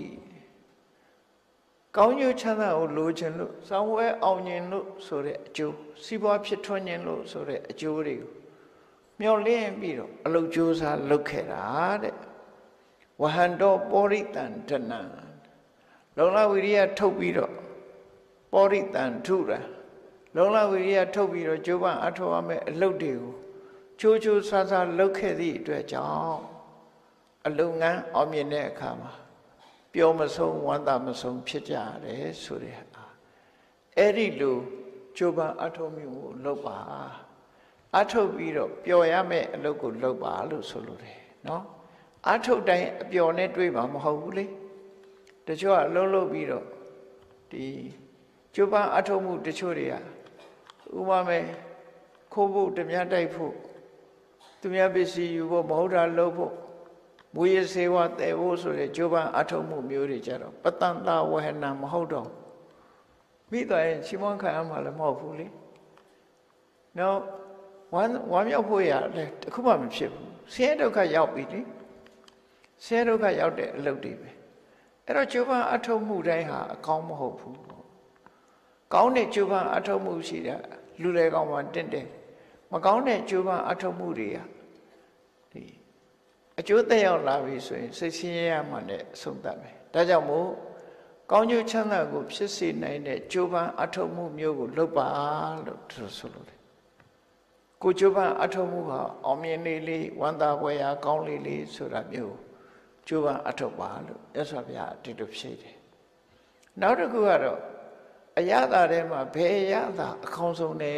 S1: ကောင်းကျိုးချမ်းသာကိုလိုချင်လို့စောင်းဝဲအောင်ခြင်းလို့ဆိုတဲ့အကျိုးစီးပွားဖြစ်ထွန်းခြင်းလို့ဆိုတဲ့အကျိုးတွေကိုမျောလင်းပြီးတော့အလုတ်ကြိုးစားလုပ်ခဲ့တာတဲ့ဝဟန္တောပောရိတံဒနံလုံလဝိရိယထုတ်ပြီးတော့ပောရိတံထုရလုံလဝိရိယထုတ်ပြီးတော့ကြိုးပမ်းအထောက်အမဲ့အလုတ်တွေကိုချိုးချိုးဆာဆာလုပ်ခဲ့သည့်အတွက်ကြောင့်အလုံငန်းအောင်မြင်တဲ့အခါမှာပျော်မဆုံးဝမ်းသာမဆုံးဖြစ်ကြရတယ်ဆိုတဲ့ဟာအဲ့ဒီလိုကြိုးပမ်းအထောက်မှုကိုလုပ်ပါအထုတ်ပြီးတော့ပျော်ရမယ့်အလုပ်ကိုလုပ်ပါလို့ဆိုလိုတယ်နော်အထုတ်တိုင်းအပျော်နဲ့တွေးမှာမဟုတ်ဘူးလေတချို့ကအလုံးလုံးပြီးတော့ဒီကျိုးပန်းအထုတ်မှုတချို့တွေကဥပမာခိုးဖို့ဓမြတိုက်ဖို့သူများပစ္စည်းယူဖို့မဟုတ်တာလုပ်ဖို့မူရစေဝတည်ဖို့ဆိုတဲ့ကျိုးပန်းအထုတ်မှုမျိုးတွေကြတော့ပတန္တဝဟနမဟုတ်တော့မိသွားရင်ချီးမွမ်းခံရမှာလည်းမဟုတ်ဘူးလေနော်ဝမ်းဝမ်းမြောက်ဖို့ရလဲတခုမှမဖြစ်ဘူးဆင်းရဲဒုက္ခရောက်ပြီလေဆင်းရဲဒုက္ခရောက်တဲ့အလုပ်တွေပဲအဲ့တော့ကျိုးပန်းအထုတ်မှုတိုင်းဟာအကောင်းမဟုတ်ဘူးကောင်းတဲ့ကျိုးပန်းအထုတ်မှုရှိတာလူတွေကောင်းမှတင့်တယ်မကောင်းတဲ့ကျိုးပန်းအထုတ်မှုတွေကဒီအကျိုးသက်ရောက်လာပြီဆိုရင်စိတ်ဆင်းရဲရမှလည်းအဆုံးသတ်ပဲဒါကြောင့်မို့ကောင်းကျိုးချမ်းသာကိုဖြစ်စေနိုင်တဲ့ကျိုးပန်းအထုတ်မှုမျိုးကိုလုပ်ပါလို့ဆိုလို့တယ်ကိုကျိုးပန်းအထုတ်မှုဟာအောင်မြင်လေးလေးဝမ်းသာပွဲရာကောင်းလေးလေးဆိုတာမျိုးကျိုးပန်းအထုတ်ပါလို့ရသော်ဗျာဒီလိုဖြေတယ်နောက်တစ်ခုကတော့အရသာထဲမှာဘယ်အရသာအကောင်းဆုံးလဲ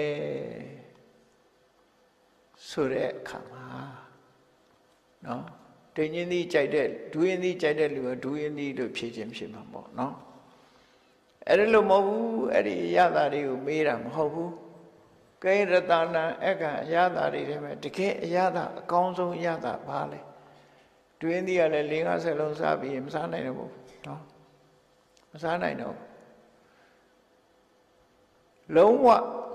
S1: ဆိုတဲ့အခါမှာနော်တင်းင်းသည်ကြိုက်တဲ့ဒူးရင်သည်ကြိုက်တဲ့လူကဒူးရင်သည်လို့ဖြေခြင်းဖြစ်မှာပေါ့နော်အဲ့ဒါလို့မဟုတ်ဘူးအဲ့ဒီအရသာတွေကိုမေးတာမဟုတ်ဘူးကဲရတနာအကအရသာတွေထဲမှာတကယ်အရသာအကောင်းဆုံးအရသာဘာလဲဒူးရင်သည်ကလည်း၄၅၀လုံးစားပြီးမစားနိုင်တော့ဘူးနော်မစားနိုင်တော့လုံးဝ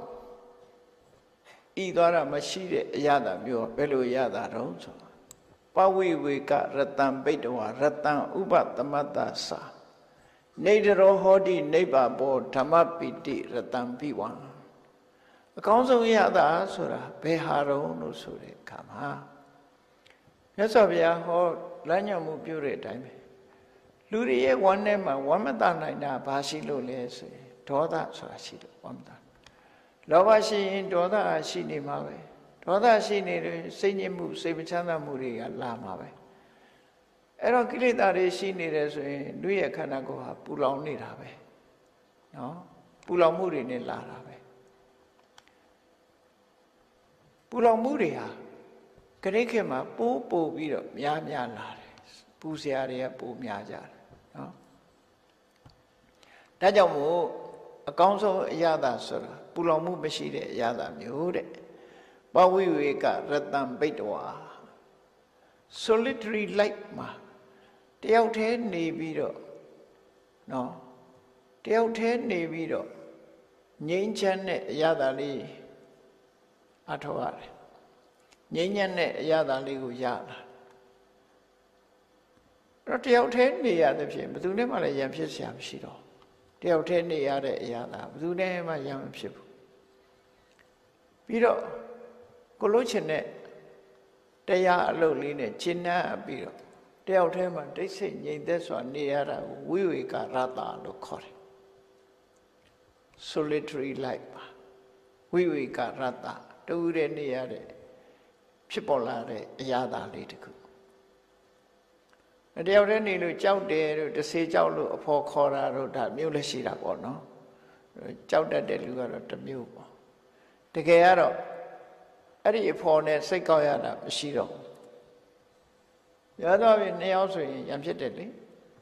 S1: ဤသွားတာမရှိတဲ့အရသာမျိုးဘယ်လိုအရသာတော့ဆိုပဝိဝေကရတံပိတဝရတံဥပသမတ္တသာနေတရောဟောတိနိဗ္ဗာဘောဓမ္မပိတိရတံပိဝံအကောင်းဆုံးအရသာဆိုတာဘယ်ဟာတော့လို့ဆိုတဲ့အခါမှာမြတ်စွာဘုရားဟောလမ်းညွှန်မှုပြုတဲ့အတိုင်းပဲလူတွေရဲ့ဝမ်းထဲမှာဝမ်းမသာနိုင်တာဘာရှိလို့လဲဆိုရင်ဒေါသဆိုတာရှိလို့ဝမ်းမသာလောဘရှိရင်ဒေါသရှိနေမှာပဲဒေါသရှိနေတယ်စိတ်ညစ်မှုစိတ်မချမ်းသာမှုတွေကလာမှာပဲအဲ့တော့ကိလေသာတွေရှိနေတယ်ဆိုရင်လူရဲ့ခန္ဓာကိုယ်ဟာပူလောင်နေတာပဲနော်ပူလောင်မှုတွေနဲ့လာတာပဲပူလောင်မှုတွေဟာခရိခေတ်မှာပိုးပို့ပြီးတော့များများလာတယ်ပူစရာတွေကပိုများကြတယ်နော်ဒါကြောင့်မို့အကောင်းဆုံးအရာသာဆိုတာပူလောင်မှုမရှိတဲ့အရာသာမျိုးတဲ့ပဝိဝေကရတံဘိတဝါ solitary life မှာတယောက်တည်းနေပြီးတော့နော်တယောက်တည်းနေပြီးတော့ငြိမ်းချမ်းတဲ့အရာသာလေးအထောက်ရတယ်ငြိမ်းချမ်းတဲ့အရာသာလေးကိုရလာအဲ့တော့တယောက်တည်းနေရတဲ့ဖြင့်ဘယ်သူနဲ့မှလည်းရံဖြစ်စရာမရှိတော့တယောက်တည်းနေရတဲ့အရာသာဘယ်သူနဲ့မှရံမဖြစ်ဘူးပြီးတော့ကိုလို့ချင်တဲ့တရားအလုပ်လေးနဲ့ရှင်းနှံ့ပြီးတော့တယောက်တည်းမှာတိတ်ဆိတ်ငြိမ်သက်စွာနေရတာကိုဝိဝေကရတ္တလို့ခေါ်တယ် solitary life ပါဝိဝေကရတ္တတူတဲ့နေရတဲ့ဖြစ်ပေါ်လာတဲ့အရာသာလေးတခုတယောက်တည်းနေလို့ကြောက်တယ်လို့တစ်စေကြောက်လို့အဖို့ခေါ်တာတို့ဒါမျိုးလည်းရှိတာပေါ့နော်ကြောက်တတ်တဲ့လူကတော့တစ်မျိုးပေါ့တကယ်ကတော့အဲ့ဒီအဖို့နဲ့စိတ်ကောက်ရတာမရှိတော့ဘူးရတော့ပြီနှစ်ယောက်ဆိုရင်ရံဖြစ်တယ်လေ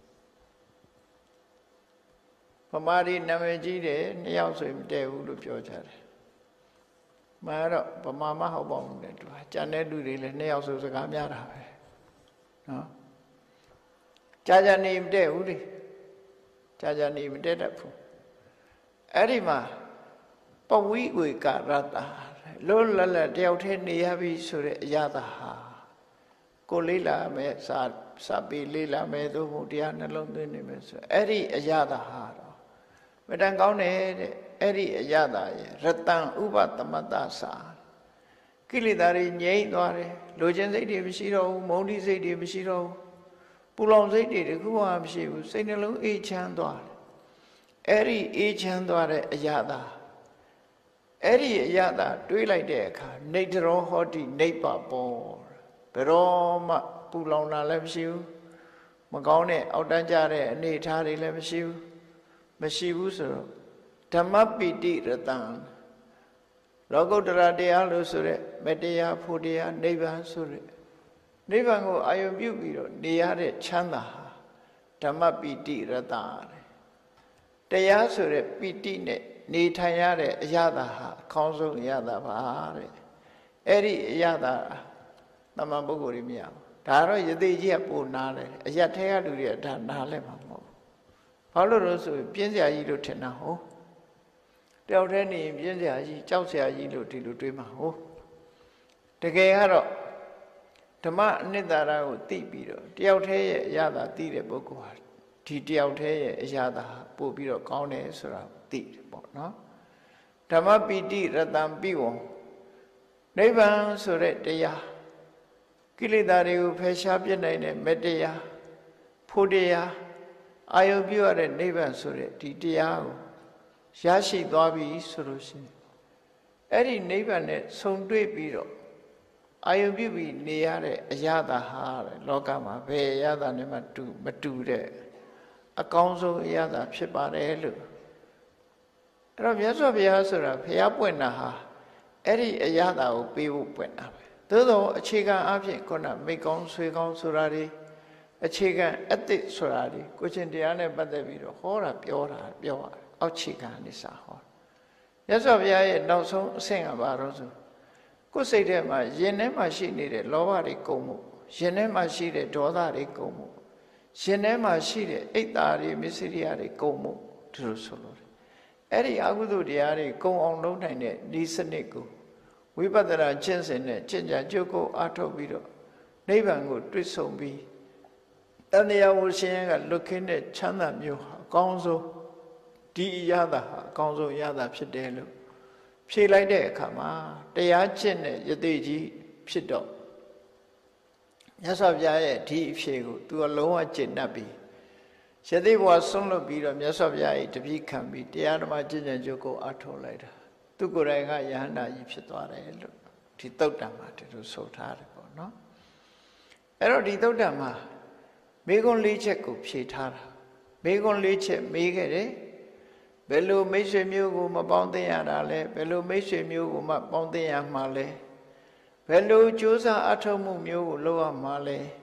S1: ဗမာရီနာမည်ကြီးတယ်နှစ်ယောက်ဆိုရင်မတည့်ဘူးလို့ပြောကြတယ်မှာတော့ဗမာမဟုတ်ပါဘူးလေသူကကြံတဲ့လူတွေလည်းနှစ်ယောက်ဆိုစကားများတာပဲနော်ကြာကြာနေမတည့်ဘူးလေကြာကြာနေမတည့်တတ်ဘူးအဲ့ဒီမှာပဝိဝေကရတ္တလောလလတယောက်တည်းနေရပြီဆိုတဲ့အရာသာဟာကိုလေးလာမယ်စာစာပေလေးလာမယ်သို့မဟုတ်တရားနှလုံးသွင်းနေမယ်ဆိုအဲ့ဒီအရာသာဟာတော့မတန်ကောင်းတယ်တဲ့အဲ့ဒီအရာသာရဲ့ရတံဥပသမတ္တစာကိလေသာတွေငြိမ့်သွားတယ်လိုချင်စိတ်တွေမရှိတော့ဘူးမုန်းတိစိတ်တွေမရှိတော့ဘူးပူလောင်စိတ်တွေတခုမှမရှိဘူးစိတ်နှလုံးအေးချမ်းသွားတယ်အဲ့ဒီအေးချမ်းသွားတဲ့အရာသာအဲ့ဒီအရာသာတွေးလိုက်တဲ့အခါနေတရောဟောတိနေပပေါ်ဘယ်တော့မှပူလောင်တာလည်းမရှိဘူးမကောင်းတဲ့အောက်တန်းကြတဲ့အနေအထားတွေလည်းမရှိဘူးမရှိဘူးဆိုတော့ဓမ္မပိတိရတံလောကုတ္တရာတရားလို့ဆိုရက်မတရားဖို့တရားနိဗ္ဗာန်ဆိုရက်နိဗ္ဗာန်ကိုအာရုံပြုပြီးတော့နေရတဲ့ချမ်းသာဟာဓမ္မပိတိရတံတရားဆိုရက်ပိတိနဲ့နေထိုင်ရတဲ့အရာသာဟာအကောင်းဆုံးအရာသာပါတဲ့အဲ့ဒီအရာသာသမန်ပုဂ္ဂိုလ်တွေမရဘူးဒါတော့ယသိကြီးကပိုနားတယ်အရာထဲကလူတွေကဒါနားလဲမှာမဟုတ်ဘူးဘာလို့လို့ဆိုပြင်းစရာကြီးလို့ထင်တာဟုတ်တယောက်တည်းနေရင်ပြင်းစရာကြီးကြောက်စရာကြီးလို့ဒီလိုတွေးမှာဟုတ်တကယ်ကတော့ဓမ္မအနှစ်သာရကိုသိပြီးတော့တယောက်တည်းရဲ့အရာသာသိတဲ့ပုဂ္ဂိုလ်ဟာဒီတယောက်တည်းရဲ့အရာသာပို့ပြီးတော့ကောင်းတယ်ဆိုတာသိတယ်ပေါ့နော်ဓမ္မပိတိရတံပိဝံနိဗ္ဗာန်ဆိုတဲ့တရားကိလေသာတွေကိုဖယ်ရှားပြစ်နိုင်တဲ့မေတ္တရားဖို့တရားအာယုပြုရတဲ့နိဗ္ဗာန်ဆိုတဲ့ဒီတရားကိုရရှိသွားပြီဆိုလို့ရှိရင်အဲ့ဒီနိဗ္ဗာန်နဲ့ဆုံတွေ့ပြီးတော့အာယုပြုပြီးနေရတဲ့အရာသာဟာတဲ့လောကမှာဘယ်အရာသာနဲ့မှတူမတူတဲ့အကောင်းဆုံးအရာသာဖြစ်ပါတယ်လို့အဲ့တော့မြတ်စွာဘုရားဆိုတာဘုရားပွင့်တာဟာအဲ့ဒီအရာသာကိုပေးဖို့ပွင့်တာပဲသို့သောအခြေခံအဖြစ်ခုနမိကောင်းဆွေကောင်းဆိုတာတွေအခြေခံအသစ်ဆိုတာတွေကိုချင်းတရားနဲ့ပတ်သက်ပြီးတော့ဟောတာပြောတာပြောတာအောက်ခြေခံနေစာဟောမြတ်စွာဘုရားရဲ့နောက်ဆုံးအဆင့်ကဘာလို့ဆိုကိုယ်စိတ်ထဲမှာရင်ထဲမှာရှိနေတဲ့လောဘတွေကုန်မှုရင်ထဲမှာရှိတဲ့ဒေါသတွေကုန်မှုရင်ထဲမှာရှိတဲ့အိတ်တာတွေမစ္စရိယတွေကုန်မှုဒီလိုဆိုလို့အဲ့ဒီအကုသိုလ်တရားတွေကုန်အောင်လုပ်နိုင်တဲ့ဒီစနစ်ကိုဝိပဿနာကျင့်စဉ်နဲ့ကျင့်ကြံကြိုးကိုအားထုတ်ပြီးတော့နိဗ္ဗာန်ကိုတွေ့ဆုံပြီးတဏှာဝရှင်ကလွတ်ခင်းတဲ့ချမ်းသာမျိုးဟာအကောင်းဆုံးဒီအရာသာဟာအကောင်းဆုံးအရာသာဖြစ်တယ်လို့ဖြေလိုက်တဲ့အခါမှာတရားကျင့်တဲ့ယသိကြီးဖြစ်တော့မြတ်စွာဘုရားရဲ့ဒီအဖြေကိုသူကလုံးဝကျင့်တတ်ပြီးယသိဘဝဆုံးလွတ်ပြီးတော့မြတ်စွာဘုရားရဲ့တပည့်ခံပြီးတရားဓမ္မကျင့်ကြံကြိုးကိုအားထုတ်လိုက်တာသူကိုယ်တိုင်ကယဟန္တာကြီးဖြစ်သွားတယ်လို့ဒီသုတ်တံမှာဒီလိုဆိုထားတယ်ပေါ့နော်အဲ့တော့ဒီသုတ်တံမှာမေခွန်းလေးချက်ကိုဖြေထားတာမေခွန်းလေးချက်မေးခဲ့တယ်ဘယ်လိုမိတ်ဆွေမျိုးကိုမပေါင်းသိရတာလဲဘယ်လိုမိတ်ဆွေမျိုးကိုမှပေါင်းသိရမှာလဲဘယ်လိုကြိုးစားအထောက်မှုမျိုးကိုလုပ်ရမှာလဲ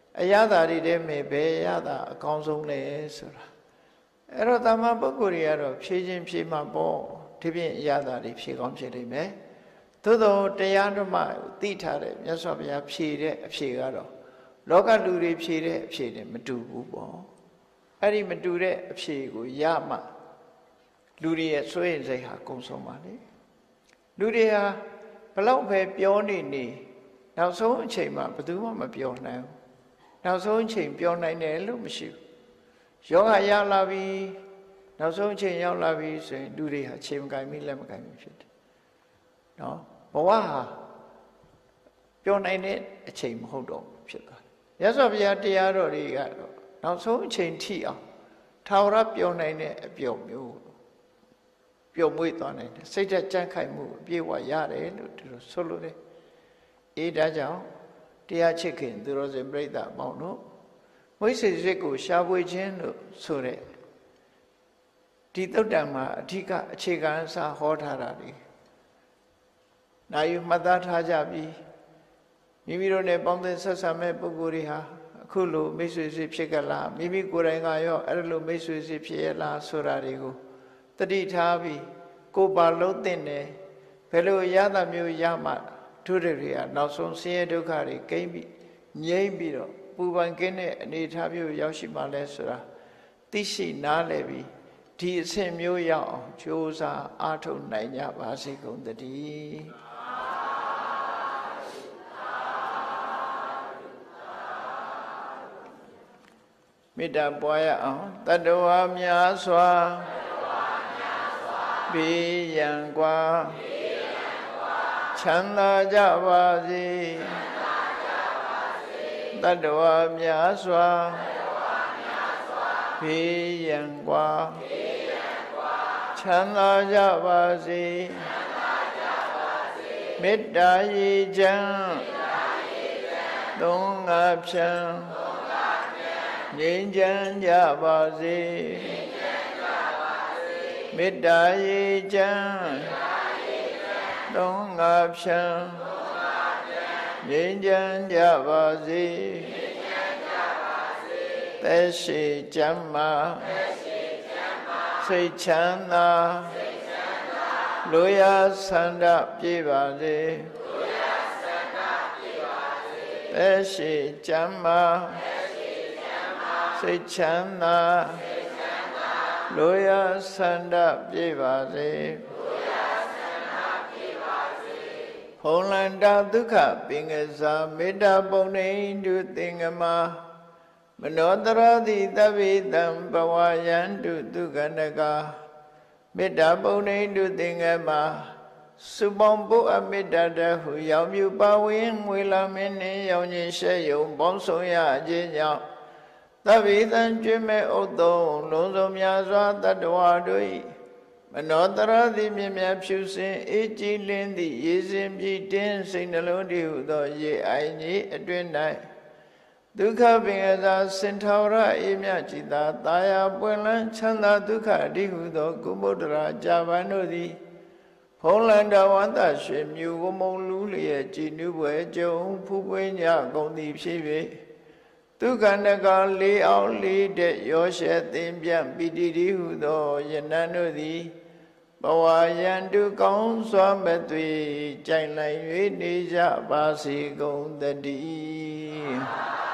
S1: အရသာတွေထဲမှာဘယ်ရသာအကောင်းဆုံးလဲဆိုတာအဲ့တော့တာမန်ပုဂ္ဂိုလ်တွေကတော့ဖြည့်ချင်းဖြည့်မှာပေါ့ဒီဖြင့်အရသာတွေဖြည့်ကောင်းဖြည့်နိုင်မယ်သို့သောတရားဓမ္မကိုသိထားတဲ့မြတ်စွာဘုရားဖြည့်တဲ့အဖြေကတော့လောကလူတွေဖြည့်တဲ့အဖြေနဲ့မတူဘူးပေါ့အဲ့ဒီမတူတဲ့အဖြေကိုရမှလူတွေရဲ့စွဲရင်စိတ်ဟာကုန်ဆုံးပါလေလူတွေဟာဘလောက်ပဲပြောနေနေနောက်ဆုံးအချိန်မှာဘယ်သူမှမပြောနိုင်ဘူးနောက်ဆုံးအချိန်ပြောနိုင်တယ်လို့မရှိဘူးယောဂရလာပြီနောက်ဆုံးအချိန်ရောက်လာပြီဆိုရင်လူတွေဟာခြေမကိုင်မိလက်မကိုင်မိဖြစ်တယ်နော်ဘဝဟာပြောနိုင်တဲ့အချိန်မဟုတ်တော့ဖြစ်သွားတယ်ရသော်ဘုရားတရားတော်တွေကတော့နောက်ဆုံးအချိန်ထိအောင်ထာဝရပြောနိုင်တဲ့အပြောမျိုးပျော်မွေ့သွားနိုင်တယ်စိတ်ဓာတ်ကြံ့ခိုင်မှုအပြည့်အဝရတယ်လို့ဒီလိုဆိုလို့တယ်အေးဒါကြောင့်တရားချစ်ခင်သူတော်စင်ပြိဿအပေါင်းတို့မွေးစေစိတ်ကိုရှားပွေခြင်းလို့ဆိုတဲ့ဒီသုတ္တံမှာအဓိကအခြေခံအစာဟောထားတာလေနာယူမှတ်သားထားကြပြီးမိမိတို့နဲ့ပေါင်းသင်းဆက်ဆံမဲ့ပုဂ္ဂိုလ်တွေဟာအခုလိုမိတ်ဆွေစိတ်ဖြစ်ကြလားမိမိကိုယ်တိုင်ကရောအဲ့လိုမိတ်ဆွေစိတ်ဖြစ်ရလားဆိုတာတွေကိုတတိထားပြီးကိုယ်ပါလုံးသိတယ်ဘယ်လိုရတာမျိုးရမှသူတွေကနောက်ဆုံးဆင်းရဲဒုက္ခတွေကိမ့်ပြီးငြိမ့်ပြီးတော့ပူပန်ကင်းတဲ့အနေအထားမျိုးရောက်ရှိမှလဲဆိုတာသိရှိနားလည်ပြီးဒီအဆင့်မျိုးရောက်အောင်ကြိုးစားအားထုတ်နိုင်ကြပါစေကုန်သတည်းမေတ္တာပွားရအောင်တတ္တဝါများစွာဘေးရန်กว่าချမ်းသာကြပါစေတတ္တဝါများစွာဘေးရန်กว่าချမ်းသာကြပါစေမေတ္တာရေချမ်းသုံးငါဖြံငြိမ်းချမ်းကြပါစေမေတ္တာရေချမ်းသုံးငါဖြံငြိမ်းချမ်းကြပါစေသက်ရှိချမ်းသာစိတ်ချမ်းသာလူရဆန္ဒပြေပါစေသက်ရှိချမ်းသာစိတ်ချမ်းသာလူရဆန္ဒပြေပါစေဖုံလန္တာဒုက္ခပင်ကစားမေတ္တာပုံနေတုသင်္ကမမနောတရတိသဗ္ဗေတံဘဝယန္တုဒုက္ခနကမေတ္တာပုံနေတုသင်္ကမစုပေါင်းဖို့အမေတ္တာတဟုရောင်မြူပါဝင်ငွေလာမင်းနှင့်ရောင်ခြင်းရှဲယုံပေါင်းဆောင်ရခြင်းကြောင့်သဗ္ဗေတံကျွမ်းမဲ့ဥတ္တုံလုံးစုံများစွာတတ္တဝါတို့၏မနောတရသည်မြင်မြဖြူစင်အေးကြည်လင်းသည့်ရေစင်ပြည်တင်းစိတ်နှလုံးတည်ဟုသောရေအိုင်ကြီးအတွင်၌ဒုက္ခပင်ကစားစင်ထာဝရအေးမြကြည်သာတာယာပွင့်လန်းချမ်းသာဒုက္ခအတိဟုသောကုမုဒ္ဒရာကြာပန်တို့သည်ဖုံးလန္တဝန္တရွှေမြူဝမုံလူလျက်ကြည်နူးပွဲကြုံဖူးပွင့်ကြကုန်သည်ဖြစ်၍ဒုက္ခနကလေးအောင်လေးတဲ့ရောရှဲသင်ပြပိတိတိဟုသောယနံတို့သည်ဘဝယန္တုကောင်းစွာမသွေကြိုင်လိုက်၍နေကြပါစေကုန်သတည်း